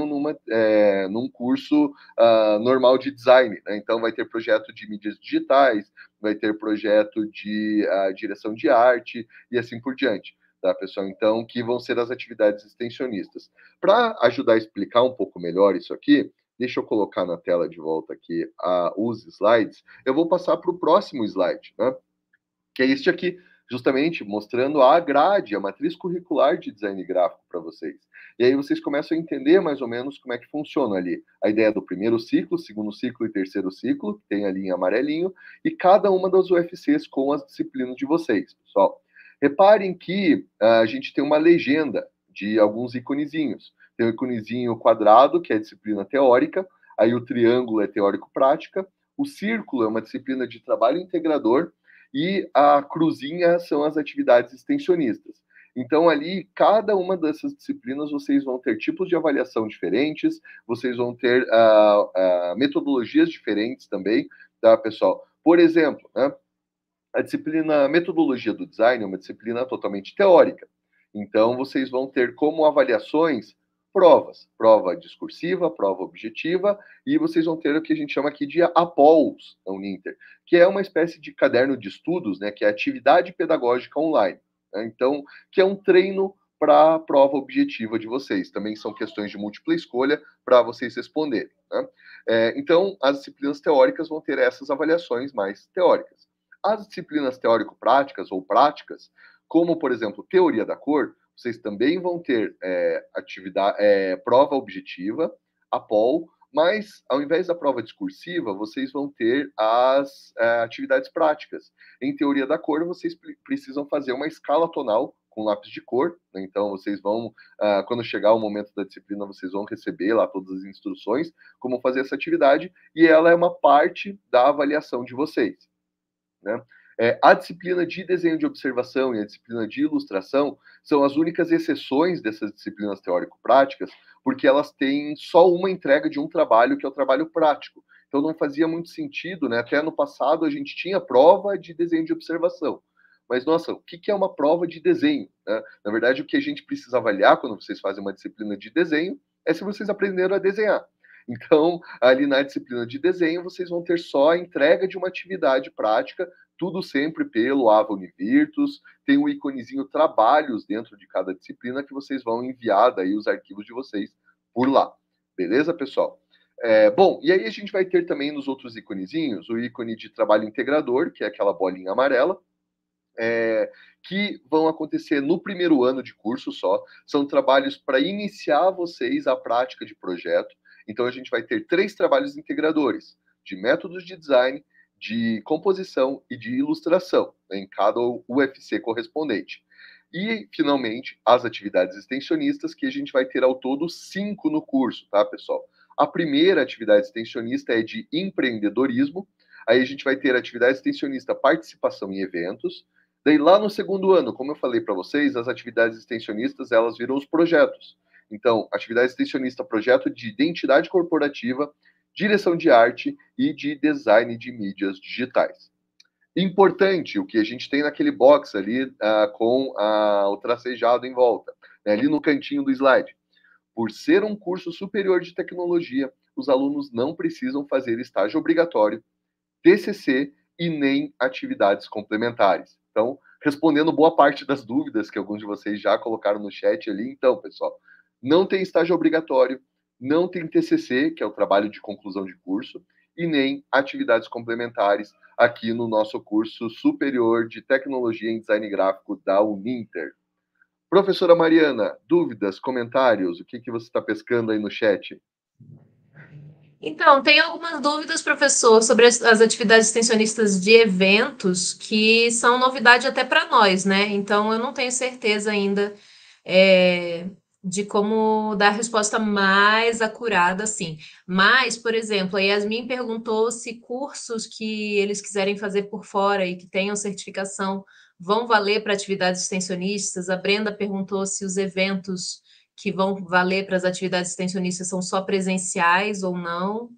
num curso normal de design. Né? Então, vai ter projeto de mídias digitais, vai ter projeto de direção de arte e assim por diante. Tá, pessoal? Então, que vão ser as atividades extensionistas. Para ajudar a explicar um pouco melhor isso aqui, Deixa eu colocar na tela de volta aqui os slides. Eu vou passar para o próximo slide, né? Que é este aqui, justamente mostrando a grade, a matriz curricular de design gráfico para vocês. E aí vocês começam a entender mais ou menos como é que funciona ali a ideia do primeiro ciclo, segundo ciclo e terceiro ciclo, que tem ali em amarelinho, e cada uma das UFCs com as disciplinas de vocês, pessoal. Reparem que a gente tem uma legenda de alguns iconezinhos. Tem o iconezinho quadrado, que é a disciplina teórica, aí o triângulo é teórico-prática, o círculo é uma disciplina de trabalho integrador, e a cruzinha são as atividades extensionistas. Então, ali, cada uma dessas disciplinas, vocês vão ter tipos de avaliação diferentes, vocês vão ter metodologias diferentes também, tá, pessoal? Por exemplo, né, a disciplina Metodologia do Design é uma disciplina totalmente teórica. Então, vocês vão ter como avaliações provas, prova discursiva, prova objetiva, e vocês vão ter o que a gente chama aqui de APOLs na Uninter, que é uma espécie de caderno de estudos, né, que é atividade pedagógica online. Né? Então, que é um treino para a prova objetiva de vocês. Também são questões de múltipla escolha para vocês responderem. Né? Então, as disciplinas teóricas vão ter essas avaliações mais teóricas. As disciplinas teórico-práticas ou práticas, como, por exemplo, teoria da cor, vocês também vão ter prova objetiva, a POL, mas ao invés da prova discursiva, vocês vão ter as atividades práticas. Em teoria da cor, vocês precisam fazer uma escala tonal com lápis de cor, né? Então vocês vão, quando chegar o momento da disciplina, vocês vão receber lá todas as instruções, como fazer essa atividade, e ela é uma parte da avaliação de vocês. Né? A disciplina de desenho de observação e a disciplina de ilustração são as únicas exceções dessas disciplinas teórico-práticas, porque elas têm só uma entrega de um trabalho, que é o trabalho prático. Então não fazia muito sentido, né? Até no passado a gente tinha prova de desenho de observação. Mas, nossa, o que é uma prova de desenho? Né? Na verdade, o que a gente precisa avaliar quando vocês fazem uma disciplina de desenho é se vocês aprenderam a desenhar. Então, ali na disciplina de desenho, vocês vão ter só a entrega de uma atividade prática, tudo sempre pelo Ava Univirtus, tem um iconezinho trabalhos dentro de cada disciplina que vocês vão enviar daí os arquivos de vocês por lá. Beleza, pessoal? Bom, e aí a gente vai ter também nos outros iconezinhos o ícone de trabalho integrador, que é aquela bolinha amarela, que vão acontecer no primeiro ano de curso só. São trabalhos para iniciar vocês a prática de projeto. Então, a gente vai ter 3 trabalhos integradores, de métodos de design, de composição e de ilustração, né, em cada UFC correspondente. E, finalmente, as atividades extensionistas, que a gente vai ter ao todo 5 no curso, tá, pessoal? A primeira atividade extensionista é de empreendedorismo. Aí a gente vai ter a atividade extensionista participação em eventos. Daí, lá no segundo ano, como eu falei para vocês, as atividades extensionistas, elas viram os projetos. Então, atividade extensionista, projeto de identidade corporativa, direção de arte e de design de mídias digitais. Importante, o que a gente tem naquele box ali com o tracejado em volta, né, ali no cantinho do slide. Por ser um curso superior de tecnologia, os alunos não precisam fazer estágio obrigatório, TCC e nem atividades complementares. Então, respondendo boa parte das dúvidas que alguns de vocês já colocaram no chat ali, então, pessoal, não tem estágio obrigatório, não tem TCC, que é o trabalho de conclusão de curso, e nem atividades complementares aqui no nosso curso superior de tecnologia em design gráfico da Uninter. Professora Mariana, dúvidas, comentários, o que você está pescando aí no chat? Então, tem algumas dúvidas, professor, sobre as atividades extensionistas de eventos, que são novidade até para nós, né? Então, eu não tenho certeza ainda de como dar a resposta mais acurada, assim. Mas, por exemplo, a Yasmin perguntou se cursos que eles quiserem fazer por fora e que tenham certificação vão valer para atividades extensionistas. A Brenda perguntou se os eventos que vão valer para as atividades extensionistas são só presenciais ou não.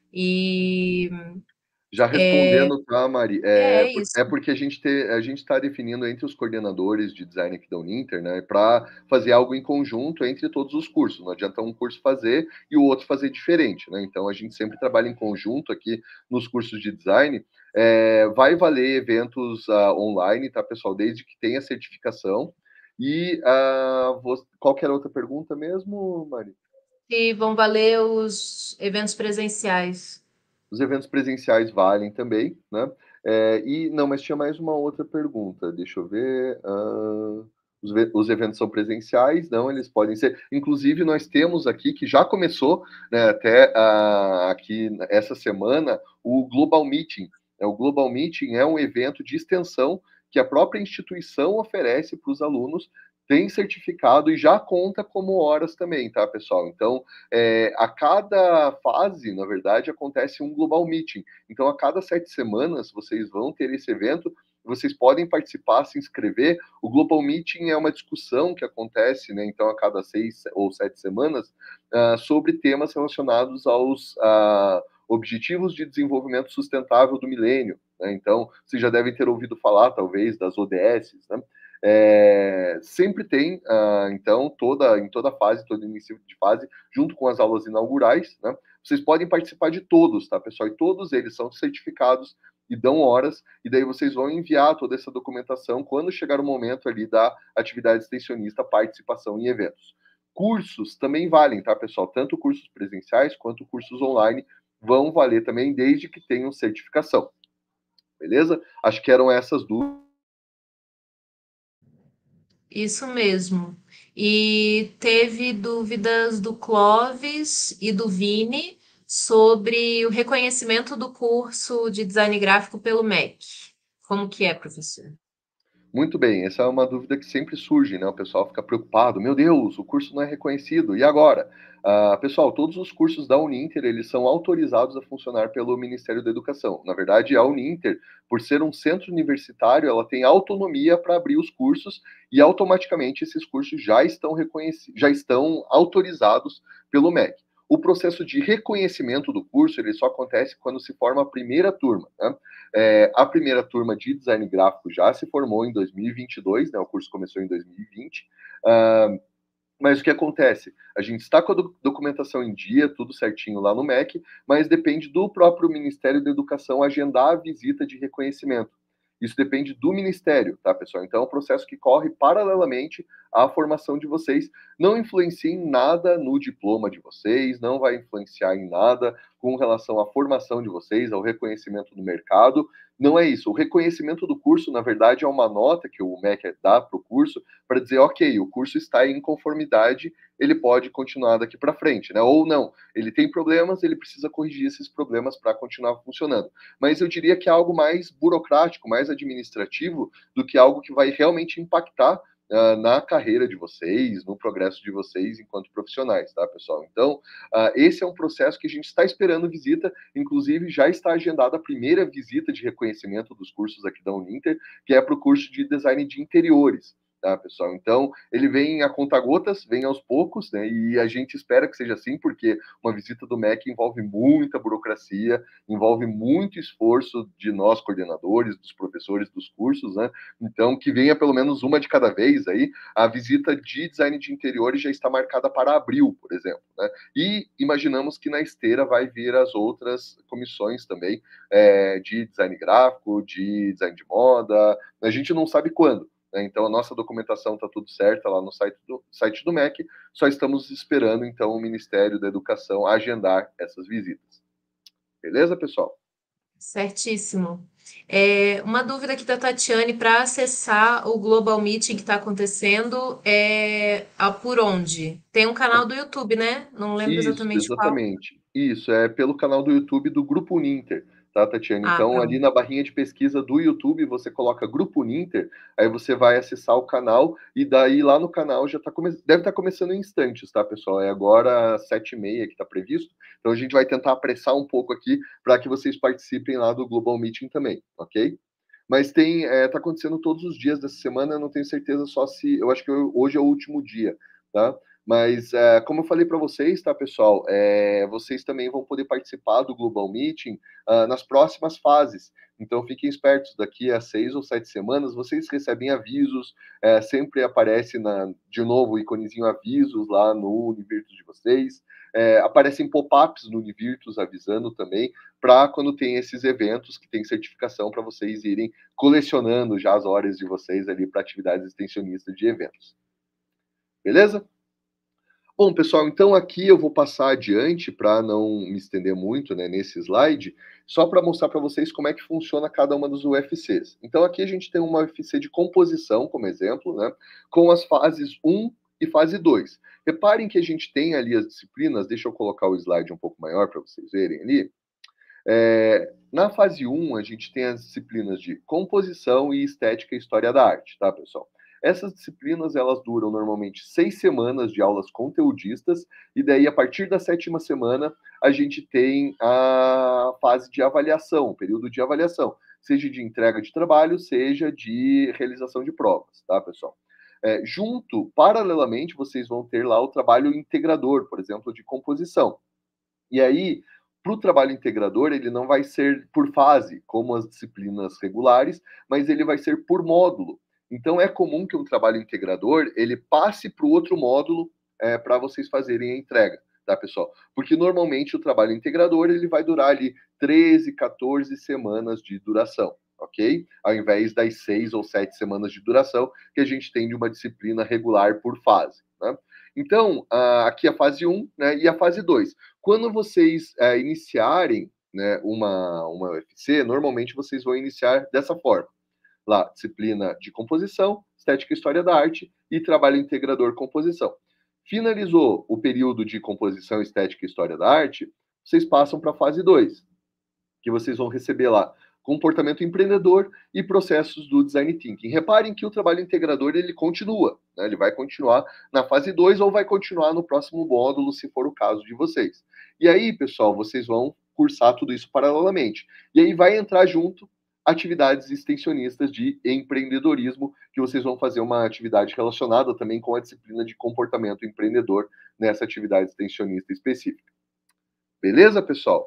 E Já respondendo, tá, Mari? isso. Porque a gente está definindo entre os coordenadores de design aqui da Uninter, né, para fazer algo em conjunto entre todos os cursos. Não adianta um curso fazer e o outro fazer diferente, né? Então a gente sempre trabalha em conjunto aqui nos cursos de design. Vai valer eventos online, tá, pessoal? Desde que tenha certificação. E qual que era a outra pergunta mesmo, Mari? se vão valer os eventos presenciais. Os eventos presenciais valem também, né? Não, mas tinha mais uma outra pergunta, deixa eu ver. Os eventos são presenciais? Não, eles podem ser. Inclusive, nós temos aqui, que já começou, né, até aqui essa semana, o Global Meeting. O Global Meeting é um evento de extensão que a própria instituição oferece para os alunos, tem certificado e já conta como horas também, tá, pessoal? Então, a cada fase, na verdade, acontece um Global Meeting. Então, a cada 7 semanas, vocês vão ter esse evento, vocês podem participar, se inscrever. O Global Meeting é uma discussão que acontece, né, então, a cada 6 ou 7 semanas, sobre temas relacionados aos Objetivos de Desenvolvimento Sustentável do Milênio, né? Então, vocês já devem ter ouvido falar, talvez, das ODS, né? Sempre tem, então, em toda fase, todo início de fase, junto com as aulas inaugurais, né? Vocês podem participar de todos, tá, pessoal? E todos eles são certificados e dão horas, e daí vocês vão enviar toda essa documentação quando chegar o momento ali da atividade extensionista, participação em eventos. Cursos também valem, tá, pessoal? Tanto cursos presenciais quanto cursos online vão valer também, desde que tenham certificação. Beleza? Acho que eram essas dúvidas. Isso mesmo. E teve dúvidas do Clóvis e do Vini sobre o reconhecimento do curso de design gráfico pelo MEC. Como que é, professor? Muito bem, essa é uma dúvida que sempre surge, né? O pessoal fica preocupado, meu Deus, o curso não é reconhecido, e agora? Pessoal, todos os cursos da Uninter, eles são autorizados a funcionar pelo Ministério da Educação. Na verdade, a Uninter, por ser um centro universitário, ela tem autonomia para abrir os cursos e automaticamente esses cursos já estão já estão autorizados pelo MEC. O processo de reconhecimento do curso, ele só acontece quando se forma a primeira turma, né? A primeira turma de design gráfico já se formou em 2022, né? O curso começou em 2020. Mas o que acontece? A gente está com a documentação em dia, tudo certinho lá no MEC, mas depende do próprio Ministério da Educação agendar a visita de reconhecimento. Isso depende do Ministério, tá, pessoal? Então é um processo que corre paralelamente à formação de vocês. Não influencia em nada no diploma de vocês, não vai influenciar em nada com relação à formação de vocês, ao reconhecimento do mercado. Não é isso. O reconhecimento do curso, na verdade, é uma nota que o MEC dá para o curso para dizer, ok, o curso está em conformidade, ele pode continuar daqui para frente, né? Ou não, ele tem problemas, ele precisa corrigir esses problemas para continuar funcionando. Mas eu diria que é algo mais burocrático, mais administrativo, do que algo que vai realmente impactar na carreira de vocês, no progresso de vocês enquanto profissionais, tá, pessoal? Então, esse é um processo que a gente está esperando visita, inclusive já está agendada a primeira visita de reconhecimento dos cursos aqui da Uninter, que é para o curso de design de interiores. Tá, pessoal? Então, ele vem a conta-gotas, vem aos poucos, né? E a gente espera que seja assim, porque uma visita do MEC envolve muita burocracia, envolve muito esforço de nós, coordenadores, dos professores dos cursos, né? Então, que venha pelo menos uma de cada vez aí. A visita de design de interiores já está marcada para abril, por exemplo, né? E imaginamos que na esteira vai vir as outras comissões também, de design gráfico, de design de moda. A gente não sabe quando, né? Então, a nossa documentação está tudo certa lá no site do MEC, só estamos esperando, então, o Ministério da Educação agendar essas visitas. Beleza, pessoal? Certíssimo. Uma dúvida aqui da Tatiane para acessar o Global Meeting que está acontecendo por onde? Tem um canal do YouTube, né? Não lembro Isso, exatamente qual. exatamente. Isso, é pelo canal do YouTube do Grupo Uninter, tá, Tatiana? Ah, Então, tá. ali na barrinha de pesquisa do YouTube, você coloca Grupo Uninter, aí você vai acessar o canal, e daí lá no canal já deve estar começando em instantes, tá, pessoal? É agora 7h30 que está previsto, então a gente vai tentar apressar um pouco aqui para que vocês participem lá do Global Meeting também, ok? Mas tá acontecendo todos os dias dessa semana, eu não tenho certeza só se, eu acho que hoje é o último dia, tá? Mas, como eu falei para vocês, tá, pessoal, vocês também vão poder participar do Global Meeting nas próximas fases. Então, fiquem espertos, daqui a 6 ou 7 semanas, vocês recebem avisos, sempre aparece de novo o iconezinho avisos lá no Univirtus de vocês, aparecem pop-ups no Univirtus avisando também, para quando tem esses eventos que tem certificação para vocês irem colecionando já as horas de vocês ali para atividades extensionistas de eventos. Beleza? Bom, pessoal, então aqui eu vou passar adiante para não me estender muito, né, nesse slide, só para mostrar para vocês como é que funciona cada uma dos UFCs. Então aqui a gente tem uma UFC de composição, como exemplo, né, com as fases 1 e fase 2. Reparem que a gente tem ali as disciplinas, deixa eu colocar o slide um pouco maior para vocês verem ali. Na fase 1, a gente tem as disciplinas de composição e estética e história da arte, tá, pessoal? Essas disciplinas, elas duram normalmente 6 semanas de aulas conteudistas, e daí, a partir da 7ª semana, a gente tem a fase de avaliação, o período de avaliação, seja de entrega de trabalho, seja de realização de provas, tá, pessoal? Paralelamente, vocês vão ter lá o trabalho integrador, por exemplo, de composição. E aí, para o trabalho integrador, ele não vai ser por fase, como as disciplinas regulares, mas ele vai ser por módulo. Então, é comum que um trabalho integrador, ele passe para o outro módulo para vocês fazerem a entrega, tá, pessoal? Porque, normalmente, o trabalho integrador, ele vai durar ali 13, 14 semanas de duração, ok? Ao invés das 6 ou 7 semanas de duração que a gente tem de uma disciplina regular por fase, né? Então, aqui a fase 1, né, e a fase 2. Quando vocês iniciarem, né, uma UFC, normalmente vocês vão iniciar dessa forma. Lá, disciplina de composição, estética e história da arte e trabalho integrador composição. Finalizou o período de composição, estética e história da arte, vocês passam para a fase 2, que vocês vão receber lá comportamento empreendedor e processos do design thinking. Reparem que o trabalho integrador, ele continua, né? Ele vai continuar na fase 2 ou vai continuar no próximo módulo, se for o caso de vocês. E aí, pessoal, vocês vão cursar tudo isso paralelamente. E aí vai entrar junto atividades extensionistas de empreendedorismo, que vocês vão fazer uma atividade relacionada também com a disciplina de comportamento empreendedor nessa atividade extensionista específica. Beleza, pessoal?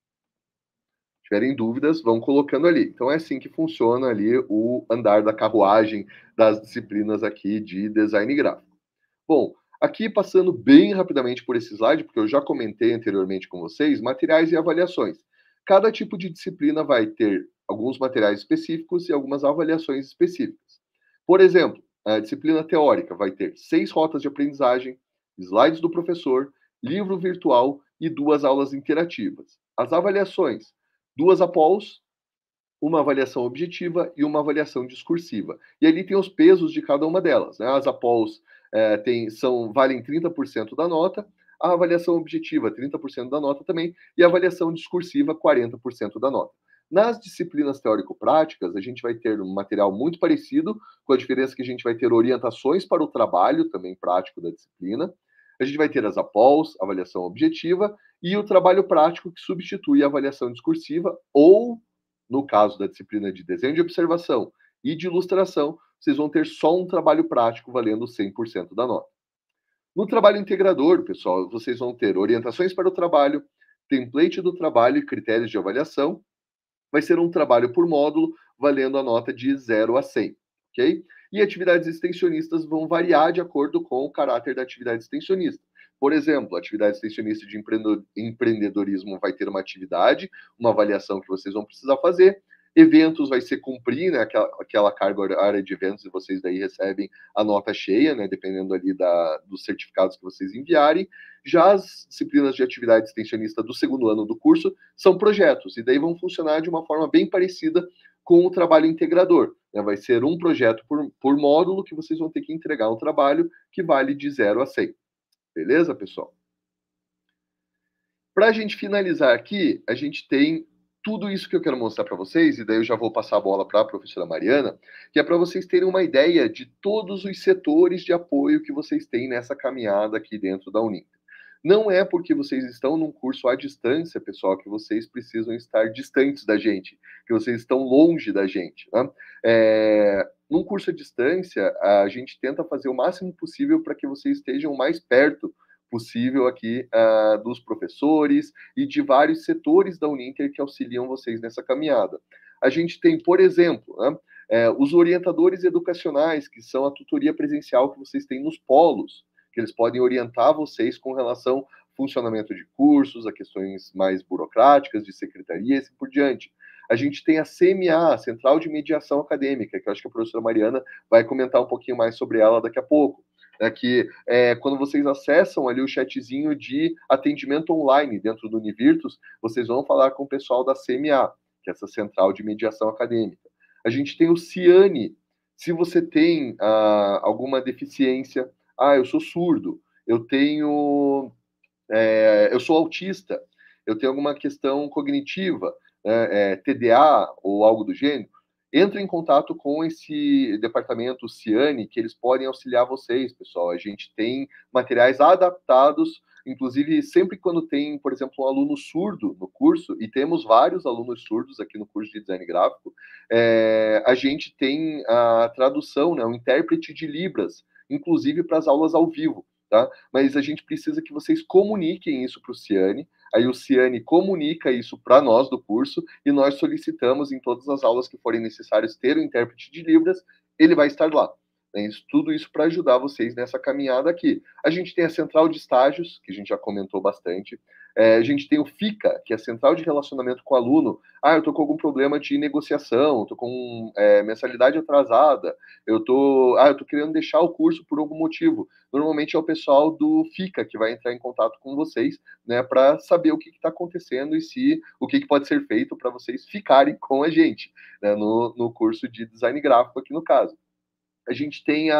Tiverem dúvidas, vão colocando ali. Então é assim que funciona ali o andar da carruagem das disciplinas aqui de design gráfico. Bom, aqui passando bem rapidamente por esse slide, porque eu já comentei anteriormente com vocês, materiais e avaliações. Cada tipo de disciplina vai ter alguns materiais específicos e algumas avaliações específicas. Por exemplo, a disciplina teórica vai ter 6 rotas de aprendizagem, slides do professor, livro virtual e 2 aulas interativas. As avaliações: 2 APOLs, uma avaliação objetiva e uma avaliação discursiva. E ali tem os pesos de cada uma delas, né? As APOLs valem 30% da nota, a avaliação objetiva 30% da nota também, e a avaliação discursiva 40% da nota. Nas disciplinas teórico-práticas, a gente vai ter um material muito parecido, com a diferença que a gente vai ter orientações para o trabalho, também prático da disciplina. A gente vai ter as APOLs, avaliação objetiva, e o trabalho prático que substitui a avaliação discursiva, ou, no caso da disciplina de desenho de observação e de ilustração, vocês vão ter só um trabalho prático valendo 100% da nota. No trabalho integrador, pessoal, vocês vão ter orientações para o trabalho, template do trabalho e critérios de avaliação. Vai ser um trabalho por módulo, valendo a nota de 0 a 100, ok? E atividades extensionistas vão variar de acordo com o caráter da atividade extensionista. Por exemplo, a atividade extensionista de empreendedorismo vai ter uma atividade, uma avaliação que vocês vão precisar fazer. Eventos vai ser cumprir, né, aquela carga horária de eventos, e vocês daí recebem a nota cheia, né, dependendo ali dos certificados que vocês enviarem. Já as disciplinas de atividade extensionista do segundo ano do curso são projetos, e daí vão funcionar de uma forma bem parecida com o trabalho integrador, né? Vai ser um projeto por módulo que vocês vão ter que entregar um trabalho que vale de 0 a 100. Beleza, pessoal? Para a gente finalizar aqui, a gente tem tudo isso que eu quero mostrar para vocês, e daí eu já vou passar a bola para a professora Mariana, que é para vocês terem uma ideia de todos os setores de apoio que vocês têm nessa caminhada aqui dentro da Uninter. Não é porque vocês estão num curso à distância, pessoal, que vocês precisam estar distantes da gente, que vocês estão longe da gente, né? Num curso à distância, a gente tenta fazer o máximo possível para que vocês estejam mais perto possível aqui dos professores e de vários setores da Uninter que auxiliam vocês nessa caminhada. A gente tem, por exemplo, né, os orientadores educacionais, que são a tutoria presencial que vocês têm nos polos, que eles podem orientar vocês com relação ao funcionamento de cursos, a questões mais burocráticas, de secretaria e assim por diante. A gente tem a CMA, a Central de Mediação Acadêmica, que eu acho que a professora Mariana vai comentar um pouquinho mais sobre ela daqui a pouco. né, que quando vocês acessam ali o chatzinho de atendimento online dentro do Univirtus, vocês vão falar com o pessoal da CMA, que é essa Central de Mediação Acadêmica. A gente tem o Ciane. Se você tem alguma deficiência, eu sou surdo, eu sou autista, eu tenho alguma questão cognitiva, né, TDA ou algo do gênero, entre em contato com esse departamento Ciane, que eles podem auxiliar vocês, pessoal. A gente tem materiais adaptados, inclusive sempre quando tem, por exemplo, um aluno surdo no curso, e temos vários alunos surdos aqui no curso de design gráfico, a gente tem a tradução, né, o intérprete de Libras, inclusive para as aulas ao vivo. Tá? Mas a gente precisa que vocês comuniquem isso para o Ciane, aí o Ciane comunica isso para nós do curso, e nós solicitamos em todas as aulas que forem necessárias ter o intérprete de Libras, ele vai estar lá. Tudo isso para ajudar vocês nessa caminhada aqui. A gente tem a central de estágios, que a gente já comentou bastante. A gente tem o FICA, que é a central de relacionamento com o aluno. Eu estou com algum problema de negociação, estou com mensalidade atrasada, eu tô querendo deixar o curso por algum motivo. Normalmente é o pessoal do FICA que vai entrar em contato com vocês, né, para saber o que está acontecendo e o que pode ser feito para vocês ficarem com a gente, né, no curso de design gráfico aqui no caso. A gente tem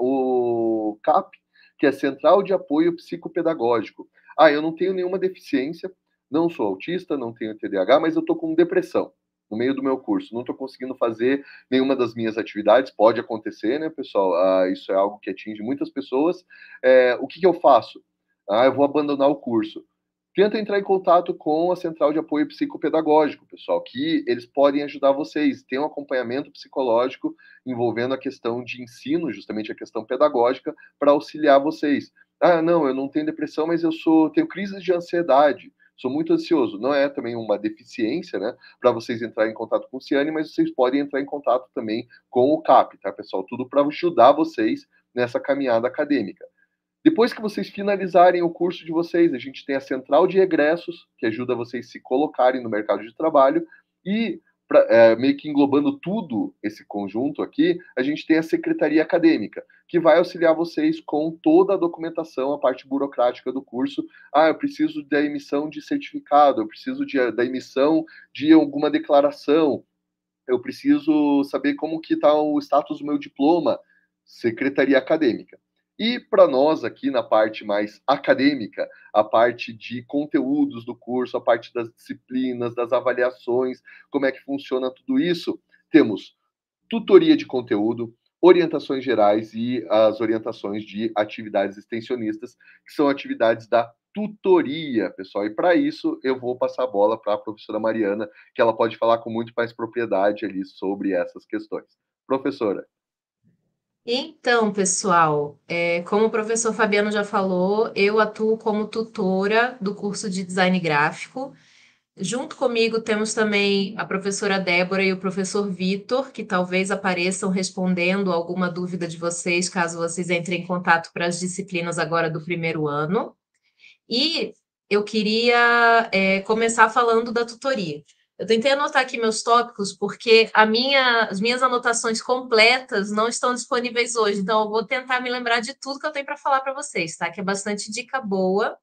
o CAP, que é Central de Apoio Psicopedagógico. Eu não tenho nenhuma deficiência, não sou autista, não tenho TDAH, mas eu estou com depressão no meio do meu curso. Não estou conseguindo fazer nenhuma das minhas atividades. Pode acontecer, né, pessoal? Isso é algo que atinge muitas pessoas. O que eu faço? Eu vou abandonar o curso. Tenta entrar em contato com a Central de Apoio Psicopedagógico, pessoal, que eles podem ajudar vocês. Tem um acompanhamento psicológico envolvendo a questão de ensino, justamente a questão pedagógica, para auxiliar vocês. Não, eu não tenho depressão, mas tenho crises de ansiedade, sou muito ansioso. Não é também uma deficiência, né, para vocês entrarem em contato com o Ciane, mas vocês podem entrar em contato também com o CAP, tá, pessoal? Tudo para ajudar vocês nessa caminhada acadêmica. Depois que vocês finalizarem o curso de vocês, a gente tem a central de egressos, que ajuda vocês a se colocarem no mercado de trabalho, e meio que englobando tudo esse conjunto aqui, a gente tem a secretaria acadêmica, que vai auxiliar vocês com toda a documentação, a parte burocrática do curso. Eu preciso da emissão de certificado, eu preciso da emissão de alguma declaração, eu preciso saber como que está o status do meu diploma, secretaria acadêmica. E para nós aqui na parte mais acadêmica, a parte de conteúdos do curso, a parte das disciplinas, das avaliações, como é que funciona tudo isso, temos tutoria de conteúdo, orientações gerais e as orientações de atividades extensionistas, que são atividades da tutoria, pessoal. E para isso eu vou passar a bola para a professora Mariana, que ela pode falar com muito mais propriedade ali sobre essas questões. Professora. Então, pessoal, como o professor Fabiano já falou, eu atuo como tutora do curso de design gráfico. Junto comigo temos também a professora Débora e o professor Vitor, que talvez apareçam respondendo alguma dúvida de vocês, caso vocês entrem em contato para as disciplinas agora do primeiro ano. E eu queria começar falando da tutoria. Eu tentei anotar aqui meus tópicos porque as minhas anotações completas não estão disponíveis hoje, então eu vou tentar me lembrar de tudo que eu tenho para falar para vocês, tá? Que é bastante dica boa.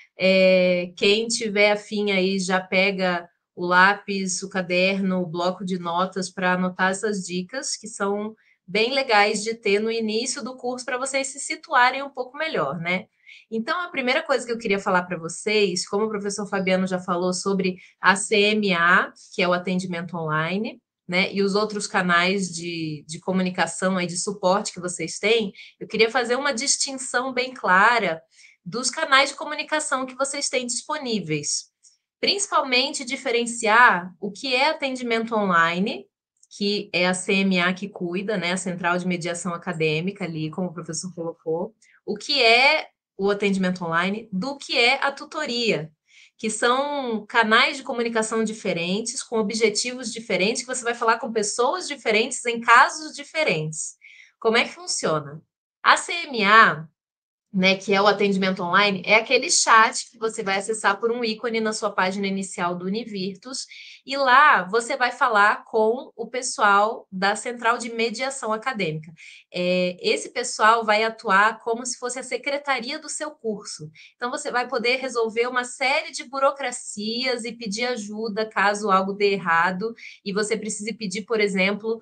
Quem tiver afim aí já pega o lápis, o caderno, o bloco de notas para anotar essas dicas, que são bem legais de ter no início do curso para vocês se situarem um pouco melhor, né? Então, a primeira coisa que eu queria falar para vocês, como o professor Fabiano já falou sobre a CMA, que é o atendimento online, né, e os outros canais de comunicação aí, de suporte que vocês têm, eu queria fazer uma distinção bem clara dos canais de comunicação que vocês têm disponíveis. Principalmente diferenciar o que é atendimento online, que é a CMA que cuida, né, a Central de Mediação Acadêmica ali, como o professor colocou, o que é o atendimento online, do que é a tutoria, que são canais de comunicação diferentes, com objetivos diferentes, que você vai falar com pessoas diferentes em casos diferentes. Como é que funciona? A CMA né, que é o atendimento online, é aquele chat que você vai acessar por um ícone na sua página inicial do Univirtus, e lá você vai falar com o pessoal da Central de Mediação Acadêmica. Esse pessoal vai atuar como se fosse a secretaria do seu curso. Então, você vai poder resolver uma série de burocracias e pedir ajuda caso algo dê errado, e você precise pedir, por exemplo,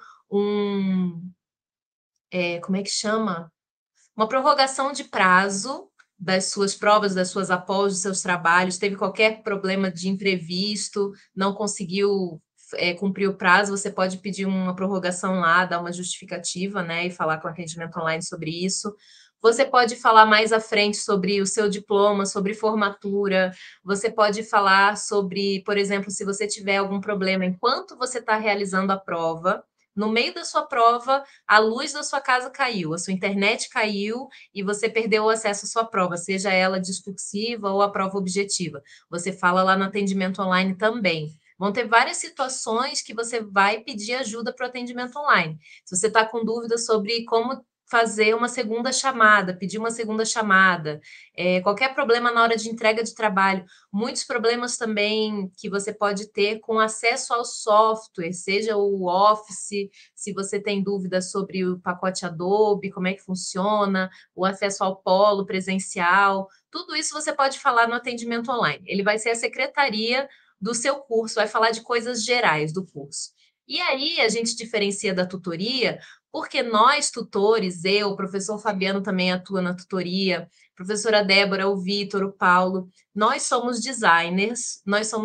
como é que chama? Uma prorrogação de prazo das suas provas, das suas após, dos seus trabalhos, teve qualquer problema de imprevisto, não conseguiu cumprir o prazo, você pode pedir uma prorrogação lá, dar uma justificativa, né, e falar com o atendimento online sobre isso. Você pode falar mais à frente sobre o seu diploma, sobre formatura, você pode falar sobre, por exemplo, se você tiver algum problema enquanto você está realizando a prova, no meio da sua prova, a luz da sua casa caiu, a sua internet caiu e você perdeu o acesso à sua prova, seja ela discursiva ou a prova objetiva. Você fala lá no atendimento online também. Vão ter várias situações que você vai pedir ajuda para o atendimento online. Se você está com dúvida sobre como fazer uma segunda chamada, pedir uma segunda chamada, qualquer problema na hora de entrega de trabalho, muitos problemas também que você pode ter com acesso ao software, seja o Office, se você tem dúvidas sobre o pacote Adobe, como é que funciona, o acesso ao polo presencial, tudo isso você pode falar no atendimento online. Ele vai ser a secretaria do seu curso, vai falar de coisas gerais do curso. E aí a gente diferencia da tutoria, porque nós, tutores, eu, o professor Fabiano também atua na tutoria, professora Débora, o Vitor, o Paulo, nós somos designers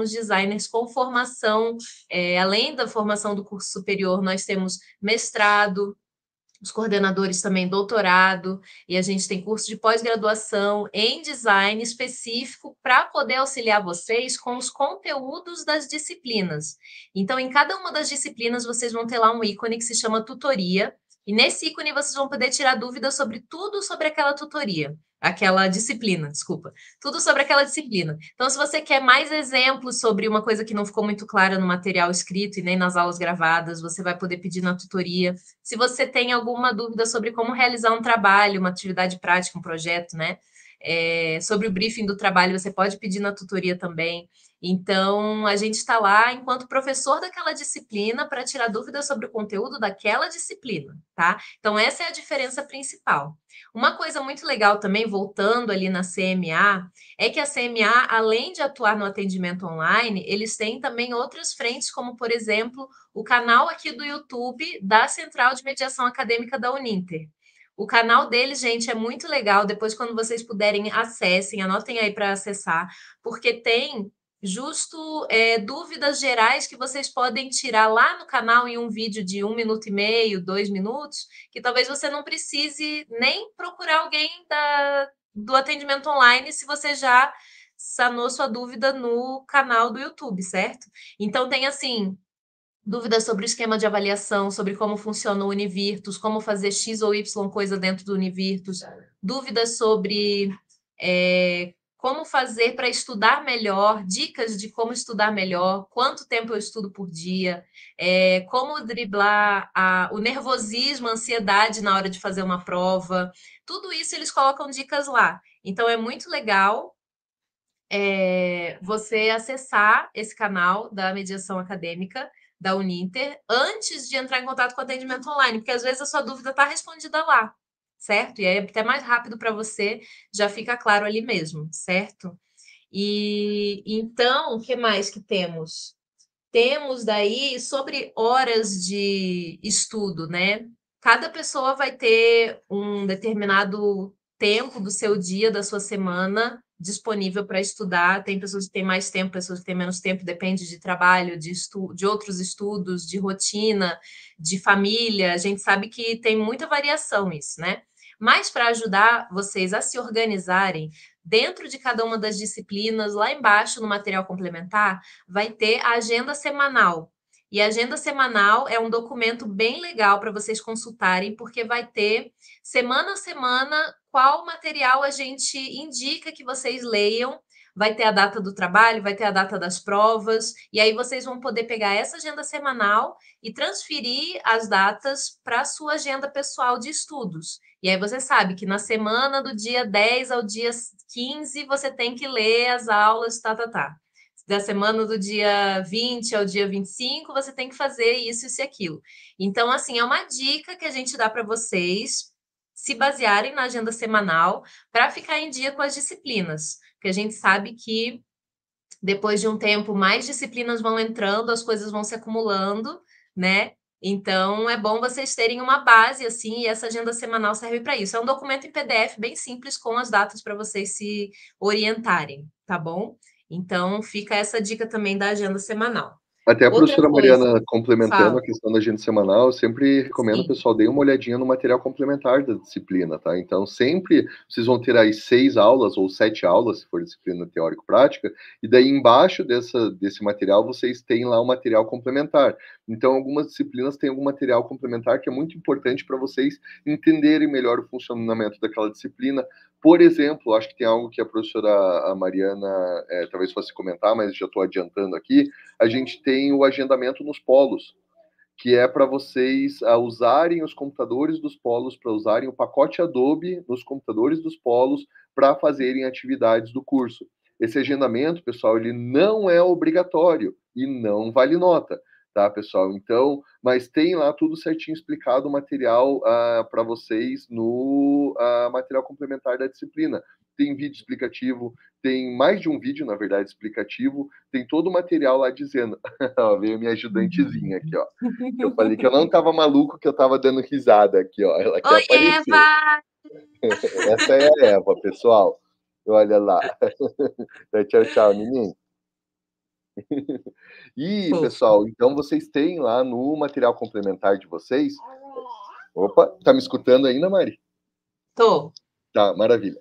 com formação, além da formação do curso superior, nós temos mestrado, os coordenadores também doutorado, e a gente tem curso de pós-graduação em design específico para poder auxiliar vocês com os conteúdos das disciplinas. Então, em cada uma das disciplinas, vocês vão ter lá um ícone que se chama tutoria, e nesse ícone vocês vão poder tirar dúvidas sobre tudo sobre aquela tutoria, aquela disciplina, desculpa, tudo sobre aquela disciplina. Então, se você quer mais exemplos sobre uma coisa que não ficou muito clara no material escrito e nem nas aulas gravadas, você vai poder pedir na tutoria. Se você tem alguma dúvida sobre como realizar um trabalho, uma atividade prática, um projeto, né? Sobre o briefing do trabalho, você pode pedir na tutoria também. Então, a gente está lá enquanto professor daquela disciplina para tirar dúvidas sobre o conteúdo daquela disciplina, tá? Então, essa é a diferença principal. Uma coisa muito legal também, voltando ali na CMA, é que a CMA, além de atuar no atendimento online, eles têm também outras frentes, como, por exemplo, o canal aqui do YouTube da Central de Mediação Acadêmica da Uninter. O canal deles, gente, é muito legal. Depois, quando vocês puderem, acessem, anotem aí para acessar, porque tem dúvidas gerais que vocês podem tirar lá no canal em um vídeo de 1,5 minutos, 2 minutos, que talvez você não precise nem procurar alguém do atendimento online se você já sanou sua dúvida no canal do YouTube, certo? Então, tem assim, dúvidas sobre o esquema de avaliação, sobre como funciona o Univirtus, como fazer X ou Y coisa dentro do Univirtus, dúvidas sobre como fazer para estudar melhor, dicas de como estudar melhor, quanto tempo eu estudo por dia, como driblar o nervosismo, a ansiedade na hora de fazer uma prova, tudo isso eles colocam dicas lá. Então, é muito legal você acessar esse canal da mediação acadêmica da Uninter antes de entrar em contato com o atendimento online, porque às vezes a sua dúvida está respondida lá, certo? E aí é até mais rápido para você, já fica claro ali mesmo, certo? E então, o que mais que temos? Temos daí sobre horas de estudo, né? Cada pessoa vai ter um determinado tempo do seu dia, da sua semana, disponível para estudar. Tem pessoas que têm mais tempo, pessoas que têm menos tempo, depende de trabalho, de outros estudos, de rotina, de família. A gente sabe que tem muita variação isso, né? Mas para ajudar vocês a se organizarem, dentro de cada uma das disciplinas, lá embaixo no material complementar, vai ter a agenda semanal. E a agenda semanal é um documento bem legal para vocês consultarem, porque vai ter, semana a semana, qual material a gente indica que vocês leiam. Vai ter a data do trabalho, vai ter a data das provas, e aí vocês vão poder pegar essa agenda semanal e transferir as datas para a sua agenda pessoal de estudos. E aí você sabe que na semana do dia 10 ao dia 15 você tem que ler as aulas, tá. Da semana do dia 20 ao dia 25 você tem que fazer isso e aquilo. Então, assim, é uma dica que a gente dá para vocês se basearem na agenda semanal para ficar em dia com as disciplinas, porque a gente sabe que depois de um tempo mais disciplinas vão entrando, as coisas vão se acumulando, né? Então é bom vocês terem uma base assim, e essa agenda semanal serve para isso. É um documento em PDF bem simples com as datas para vocês se orientarem, tá bom? Então fica essa dica também da agenda semanal. Até a Outra professora coisa, Mariana complementando a fala. questão da agenda semanal, eu sempre recomendo o Sim. pessoal dê uma olhadinha no material complementar da disciplina, tá? Então, sempre vocês vão ter aí 6 aulas ou 7 aulas, se for disciplina teórico-prática, e daí embaixo desse material vocês têm lá o material complementar. Então, algumas disciplinas têm algum material complementar que é muito importante para vocês entenderem melhor o funcionamento daquela disciplina. Por exemplo, acho que tem algo que a professora Mariana talvez fosse comentar, mas já estou adiantando aqui, a gente tem o agendamento nos polos, que é para vocês usarem os computadores dos polos, para usarem o pacote Adobe nos computadores dos polos para fazerem atividades do curso. Esse agendamento, pessoal, ele não é obrigatório e não vale nota, tá, pessoal? Então, mas tem lá tudo certinho explicado o material para vocês no material complementar da disciplina. Tem vídeo explicativo, tem mais de um vídeo, na verdade, explicativo, tem todo o material lá dizendo. Ó, veio minha ajudantezinha aqui, ó. Eu falei que eu não tava maluco, que eu tava dando risada aqui, ó. Ela quer Oi, aparecer. Eva! Essa é a Eva, pessoal. Olha lá. Tchau, tchau, menino. E, Fofo. pessoal, então vocês têm lá no material complementar de vocês. Opa, tá me escutando ainda, Mari? Tô. Tá, maravilha.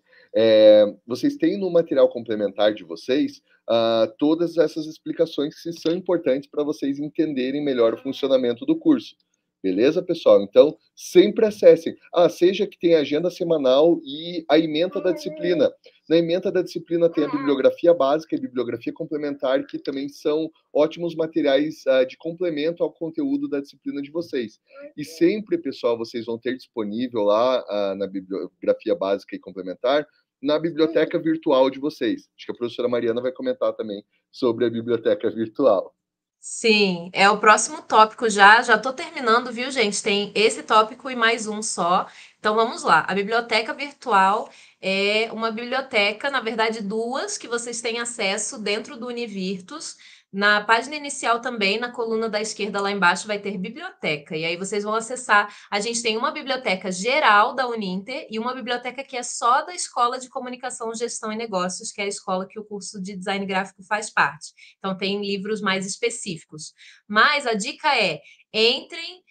Vocês têm no material complementar de vocês todas essas explicações que são importantes para vocês entenderem melhor o funcionamento do curso. Beleza, pessoal? Então, sempre acessem. Seja que tem a agenda semanal e a ementa da disciplina. Na ementa da disciplina tem a bibliografia básica e a bibliografia complementar, que também são ótimos materiais de complemento ao conteúdo da disciplina de vocês. E sempre, pessoal, vocês vão ter disponível lá na bibliografia básica e complementar, na biblioteca virtual de vocês. Acho que a professora Mariana vai comentar também sobre a biblioteca virtual. Sim, é o próximo tópico já. Já estou terminando, viu, gente? Tem esse tópico e mais um só. Então vamos lá. A biblioteca virtual é uma biblioteca, na verdade, duas, que vocês têm acesso dentro do Univirtus. Na página inicial também, na coluna da esquerda lá embaixo, vai ter biblioteca. E aí vocês vão acessar. A gente tem uma biblioteca geral da Uninter e uma biblioteca que é só da Escola de Comunicação, Gestão e Negócios, que é a escola que o curso de design gráfico faz parte. Então, tem livros mais específicos. Mas a dica é: entrem,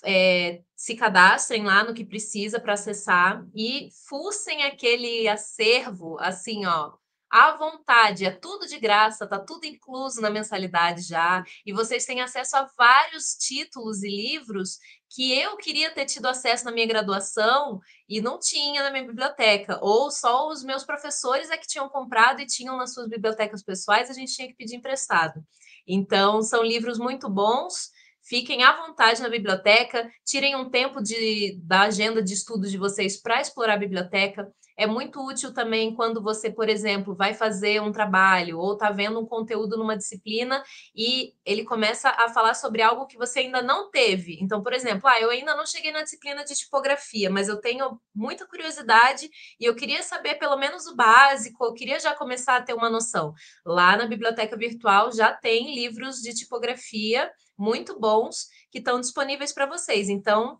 se cadastrem lá no que precisa para acessar e fuçem aquele acervo, assim, ó, à vontade. É tudo de graça, tá tudo incluso na mensalidade já. E vocês têm acesso a vários títulos e livros que eu queria ter tido acesso na minha graduação e não tinha na minha biblioteca, ou só os meus professores é que tinham comprado e tinham nas suas bibliotecas pessoais, a gente tinha que pedir emprestado. Então, são livros muito bons. Fiquem à vontade na biblioteca, tirem um tempo da agenda de estudos de vocês para explorar a biblioteca. É muito útil também quando você, por exemplo, vai fazer um trabalho ou está vendo um conteúdo numa disciplina e ele começa a falar sobre algo que você ainda não teve. Então, por exemplo, eu ainda não cheguei na disciplina de tipografia, mas eu tenho muita curiosidade e eu queria saber pelo menos o básico, eu queria já começar a ter uma noção. Lá na biblioteca virtual já tem livros de tipografia muito bons que estão disponíveis para vocês. Então,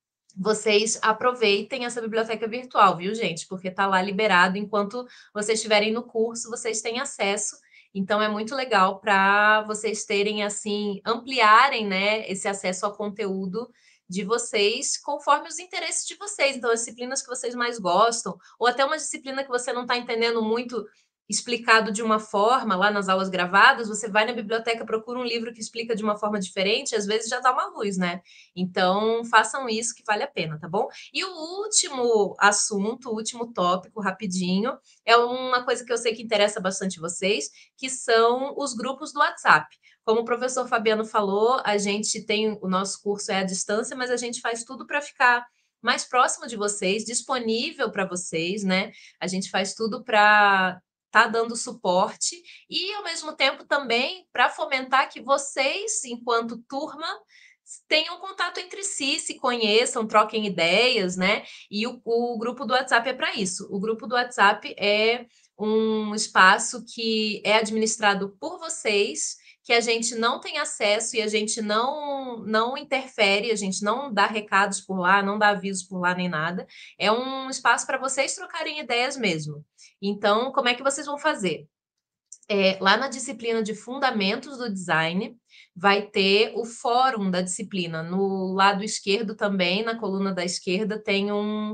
vocês aproveitem essa biblioteca virtual, viu, gente? Porque está lá liberado. Enquanto vocês estiverem no curso, vocês têm acesso. Então, é muito legal para vocês terem, assim, ampliarem, né, esse acesso ao conteúdo de vocês conforme os interesses de vocês. Então, as disciplinas que vocês mais gostam, ou até uma disciplina que você não está entendendo muito explicado de uma forma, lá nas aulas gravadas, você vai na biblioteca, procura um livro que explica de uma forma diferente, às vezes já dá uma luz, né? Então, façam isso que vale a pena, tá bom? E o último assunto, o último tópico, rapidinho, é uma coisa que eu sei que interessa bastante vocês, que são os grupos do WhatsApp. Como o professor Fabiano falou, a gente tem o nosso curso à distância, mas a gente faz tudo para ficar mais próximo de vocês, disponível para vocês, né? A gente faz tudo para estar dando suporte e, ao mesmo tempo, também para fomentar que vocês, enquanto turma, tenham contato entre si, se conheçam, troquem ideias, né? E o grupo do WhatsApp é para isso. O grupo do WhatsApp é um espaço que é administrado por vocês, que a gente não tem acesso e a gente não interfere, a gente não dá recados por lá, não dá avisos por lá nem nada. É um espaço para vocês trocarem ideias mesmo. Então, como é que vocês vão fazer? Lá na disciplina de Fundamentos do Design, vai ter o fórum da disciplina. No lado esquerdo também, na coluna da esquerda, tem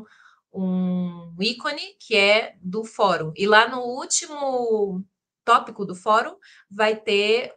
um ícone que é do fórum. E lá no último tópico do fórum vai ter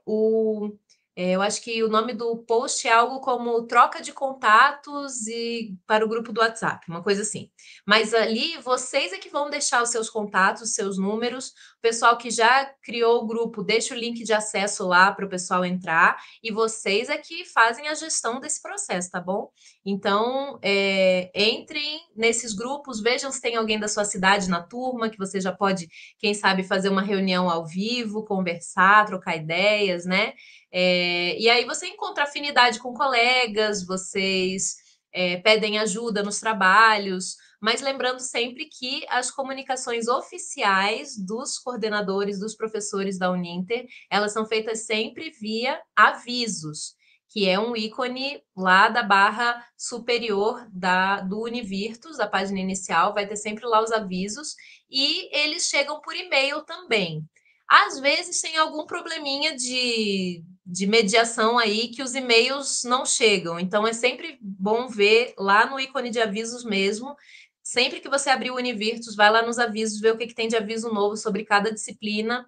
eu acho que o nome do post é algo como troca de contatos e para o grupo do WhatsApp, uma coisa assim. Mas ali vocês é que vão deixar os seus contatos, seus números. O pessoal que já criou o grupo deixa o link de acesso lá para o pessoal entrar e vocês é que fazem a gestão desse processo, tá bom? Então, entrem nesses grupos, vejam se tem alguém da sua cidade na turma, que você já pode, quem sabe, fazer uma reunião ao vivo, conversar, trocar ideias, né? E aí você encontra afinidade com colegas, vocês pedem ajuda nos trabalhos, mas lembrando sempre que as comunicações oficiais dos coordenadores, dos professores da Uninter, elas são feitas sempre via avisos, que é um ícone lá da barra superior do Univirtus, da página inicial, vai ter sempre lá os avisos, e eles chegam por e-mail também. Às vezes tem algum probleminha de mediação aí que os e-mails não chegam, então é sempre bom ver lá no ícone de avisos mesmo. Sempre que você abrir o Univirtus, vai lá nos avisos, ver o que tem de aviso novo sobre cada disciplina,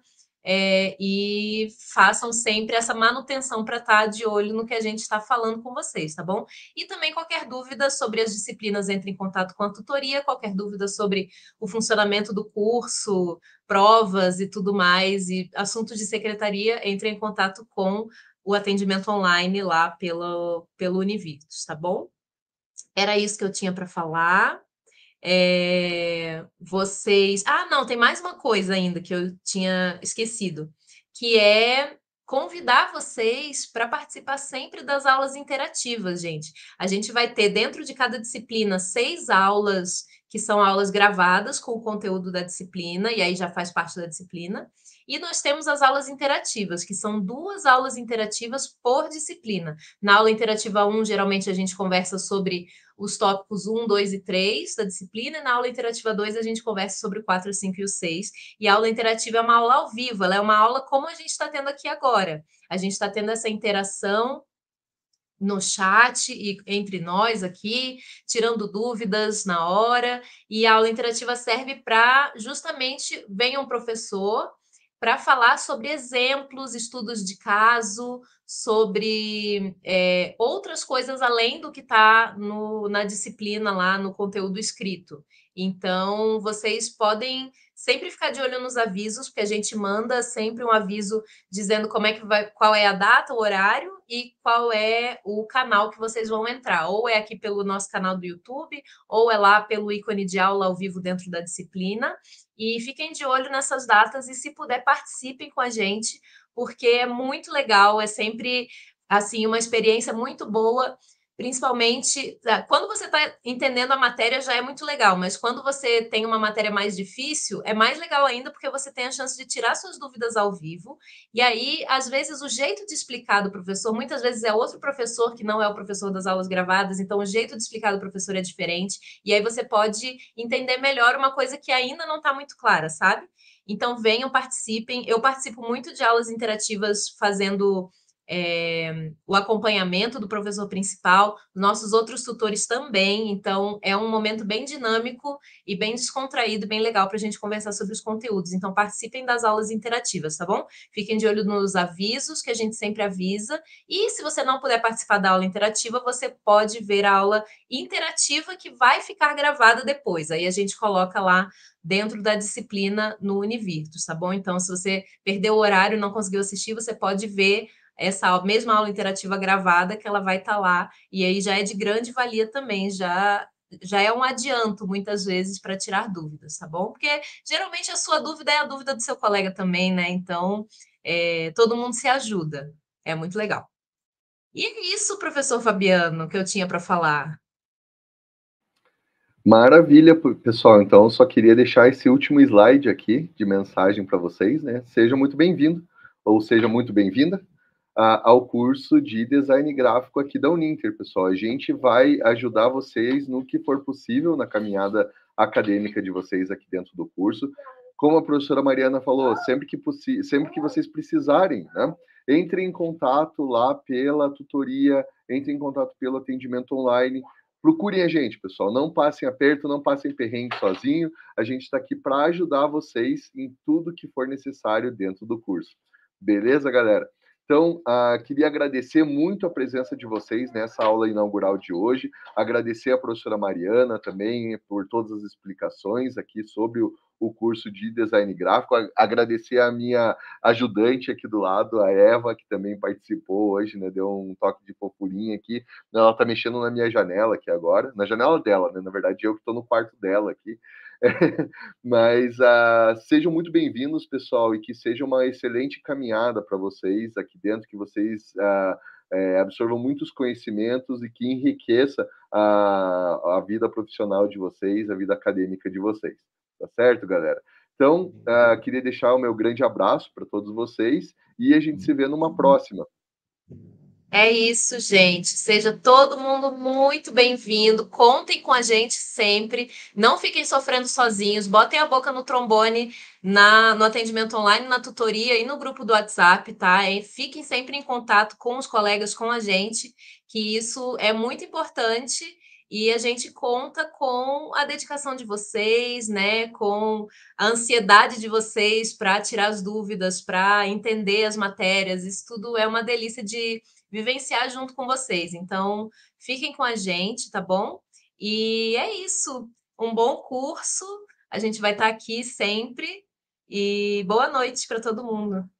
e façam sempre essa manutenção para estar de olho no que a gente está falando com vocês, tá bom? E também qualquer dúvida sobre as disciplinas, entre em contato com a tutoria, qualquer dúvida sobre o funcionamento do curso, provas e tudo mais, e assuntos de secretaria, entre em contato com o atendimento online lá pelo Univirtus, tá bom? Era isso que eu tinha para falar. Vocês. Ah, não, tem mais uma coisa ainda que eu tinha esquecido, que é convidar vocês para participar sempre das aulas interativas, gente. A gente vai ter dentro de cada disciplina 6 aulas que são aulas gravadas com o conteúdo da disciplina, e aí já faz parte da disciplina. E nós temos as aulas interativas, que são 2 aulas interativas por disciplina. Na aula interativa 1, geralmente a gente conversa sobre os tópicos 1, 2 e 3 da disciplina, e na aula interativa 2 a gente conversa sobre o 4, 5 e o 6. E a aula interativa é uma aula ao vivo, ela é uma aula como a gente está tendo aqui agora. A gente está tendo essa interação no chat e entre nós aqui, tirando dúvidas na hora, e a aula interativa serve para justamente venha um professor para falar sobre exemplos, estudos de caso, sobre outras coisas além do que está na disciplina lá, no conteúdo escrito. Então, vocês podem sempre ficar de olho nos avisos, porque a gente manda sempre um aviso dizendo como é que vai, qual é a data, o horário e qual é o canal que vocês vão entrar. Ou é aqui pelo nosso canal do YouTube, ou é lá pelo ícone de aula ao vivo dentro da disciplina. E fiquem de olho nessas datas e, se puder, participem com a gente, porque é muito legal, é sempre assim uma experiência muito boa. Principalmente, quando você está entendendo a matéria já é muito legal, mas quando você tem uma matéria mais difícil, é mais legal ainda porque você tem a chance de tirar suas dúvidas ao vivo. E aí, às vezes, o jeito de explicar do professor, muitas vezes é outro professor que não é o professor das aulas gravadas, então o jeito de explicar do professor é diferente. E aí você pode entender melhor uma coisa que ainda não está muito clara, sabe? Então, venham, participem. Eu participo muito de aulas interativas fazendo o acompanhamento do professor principal, nossos outros tutores também, então é um momento bem dinâmico e bem descontraído, bem legal para a gente conversar sobre os conteúdos. Então participem das aulas interativas, tá bom? Fiquem de olho nos avisos, que a gente sempre avisa, e se você não puder participar da aula interativa, você pode ver a aula interativa que vai ficar gravada depois, aí a gente coloca lá dentro da disciplina no Univirtus, tá bom? Então, se você perdeu o horário e não conseguiu assistir, você pode ver essa mesma aula interativa gravada, que ela vai estar lá, e aí já é de grande valia também, já já é um adianto, muitas vezes, para tirar dúvidas, tá bom? Porque geralmente a sua dúvida é a dúvida do seu colega também, né? Então, todo mundo se ajuda. É muito legal. E é isso, professor Fabiano, que eu tinha para falar. Maravilha, pessoal. Então, só queria deixar esse último slide aqui de mensagem para vocês, né? Seja muito bem-vindo, ou seja muito bem-vinda, ao curso de design gráfico aqui da Uninter, pessoal. A gente vai ajudar vocês no que for possível na caminhada acadêmica de vocês aqui dentro do curso. Como a professora Mariana falou, sempre que vocês precisarem, né? Entre em contato lá pela tutoria, entre em contato pelo atendimento online. Procurem a gente, pessoal. Não passem aperto, não passem perrengue sozinho. A gente está aqui para ajudar vocês em tudo que for necessário dentro do curso. Beleza, galera? Então, queria agradecer muito a presença de vocês nessa aula inaugural de hoje. Agradecer a professora Mariana também por todas as explicações aqui sobre o curso de design gráfico. Agradecer a minha ajudante aqui do lado, a Eva, que também participou hoje, né? Deu um toque de fofurinha aqui. Ela está mexendo na minha janela aqui agora, na janela dela, né? Na verdade, eu que estou no quarto dela aqui. Mas sejam muito bem-vindos, pessoal, e que seja uma excelente caminhada para vocês aqui dentro, que vocês absorvam muitos conhecimentos e que enriqueça a vida profissional de vocês, a vida acadêmica de vocês. Tá certo, galera? Então, queria deixar o meu grande abraço para todos vocês e a gente se vê numa próxima. É isso, gente. Seja todo mundo muito bem-vindo. Contem com a gente sempre. Não fiquem sofrendo sozinhos. Botem a boca no trombone no atendimento online, na tutoria e no grupo do WhatsApp, tá? E fiquem sempre em contato com os colegas, com a gente, que isso é muito importante. E a gente conta com a dedicação de vocês, né? Com a ansiedade de vocês para tirar as dúvidas, para entender as matérias. Isso tudo é uma delícia de vivenciar junto com vocês. Então, fiquem com a gente, tá bom? E é isso. Um bom curso. A gente vai estar aqui sempre. E boa noite para todo mundo.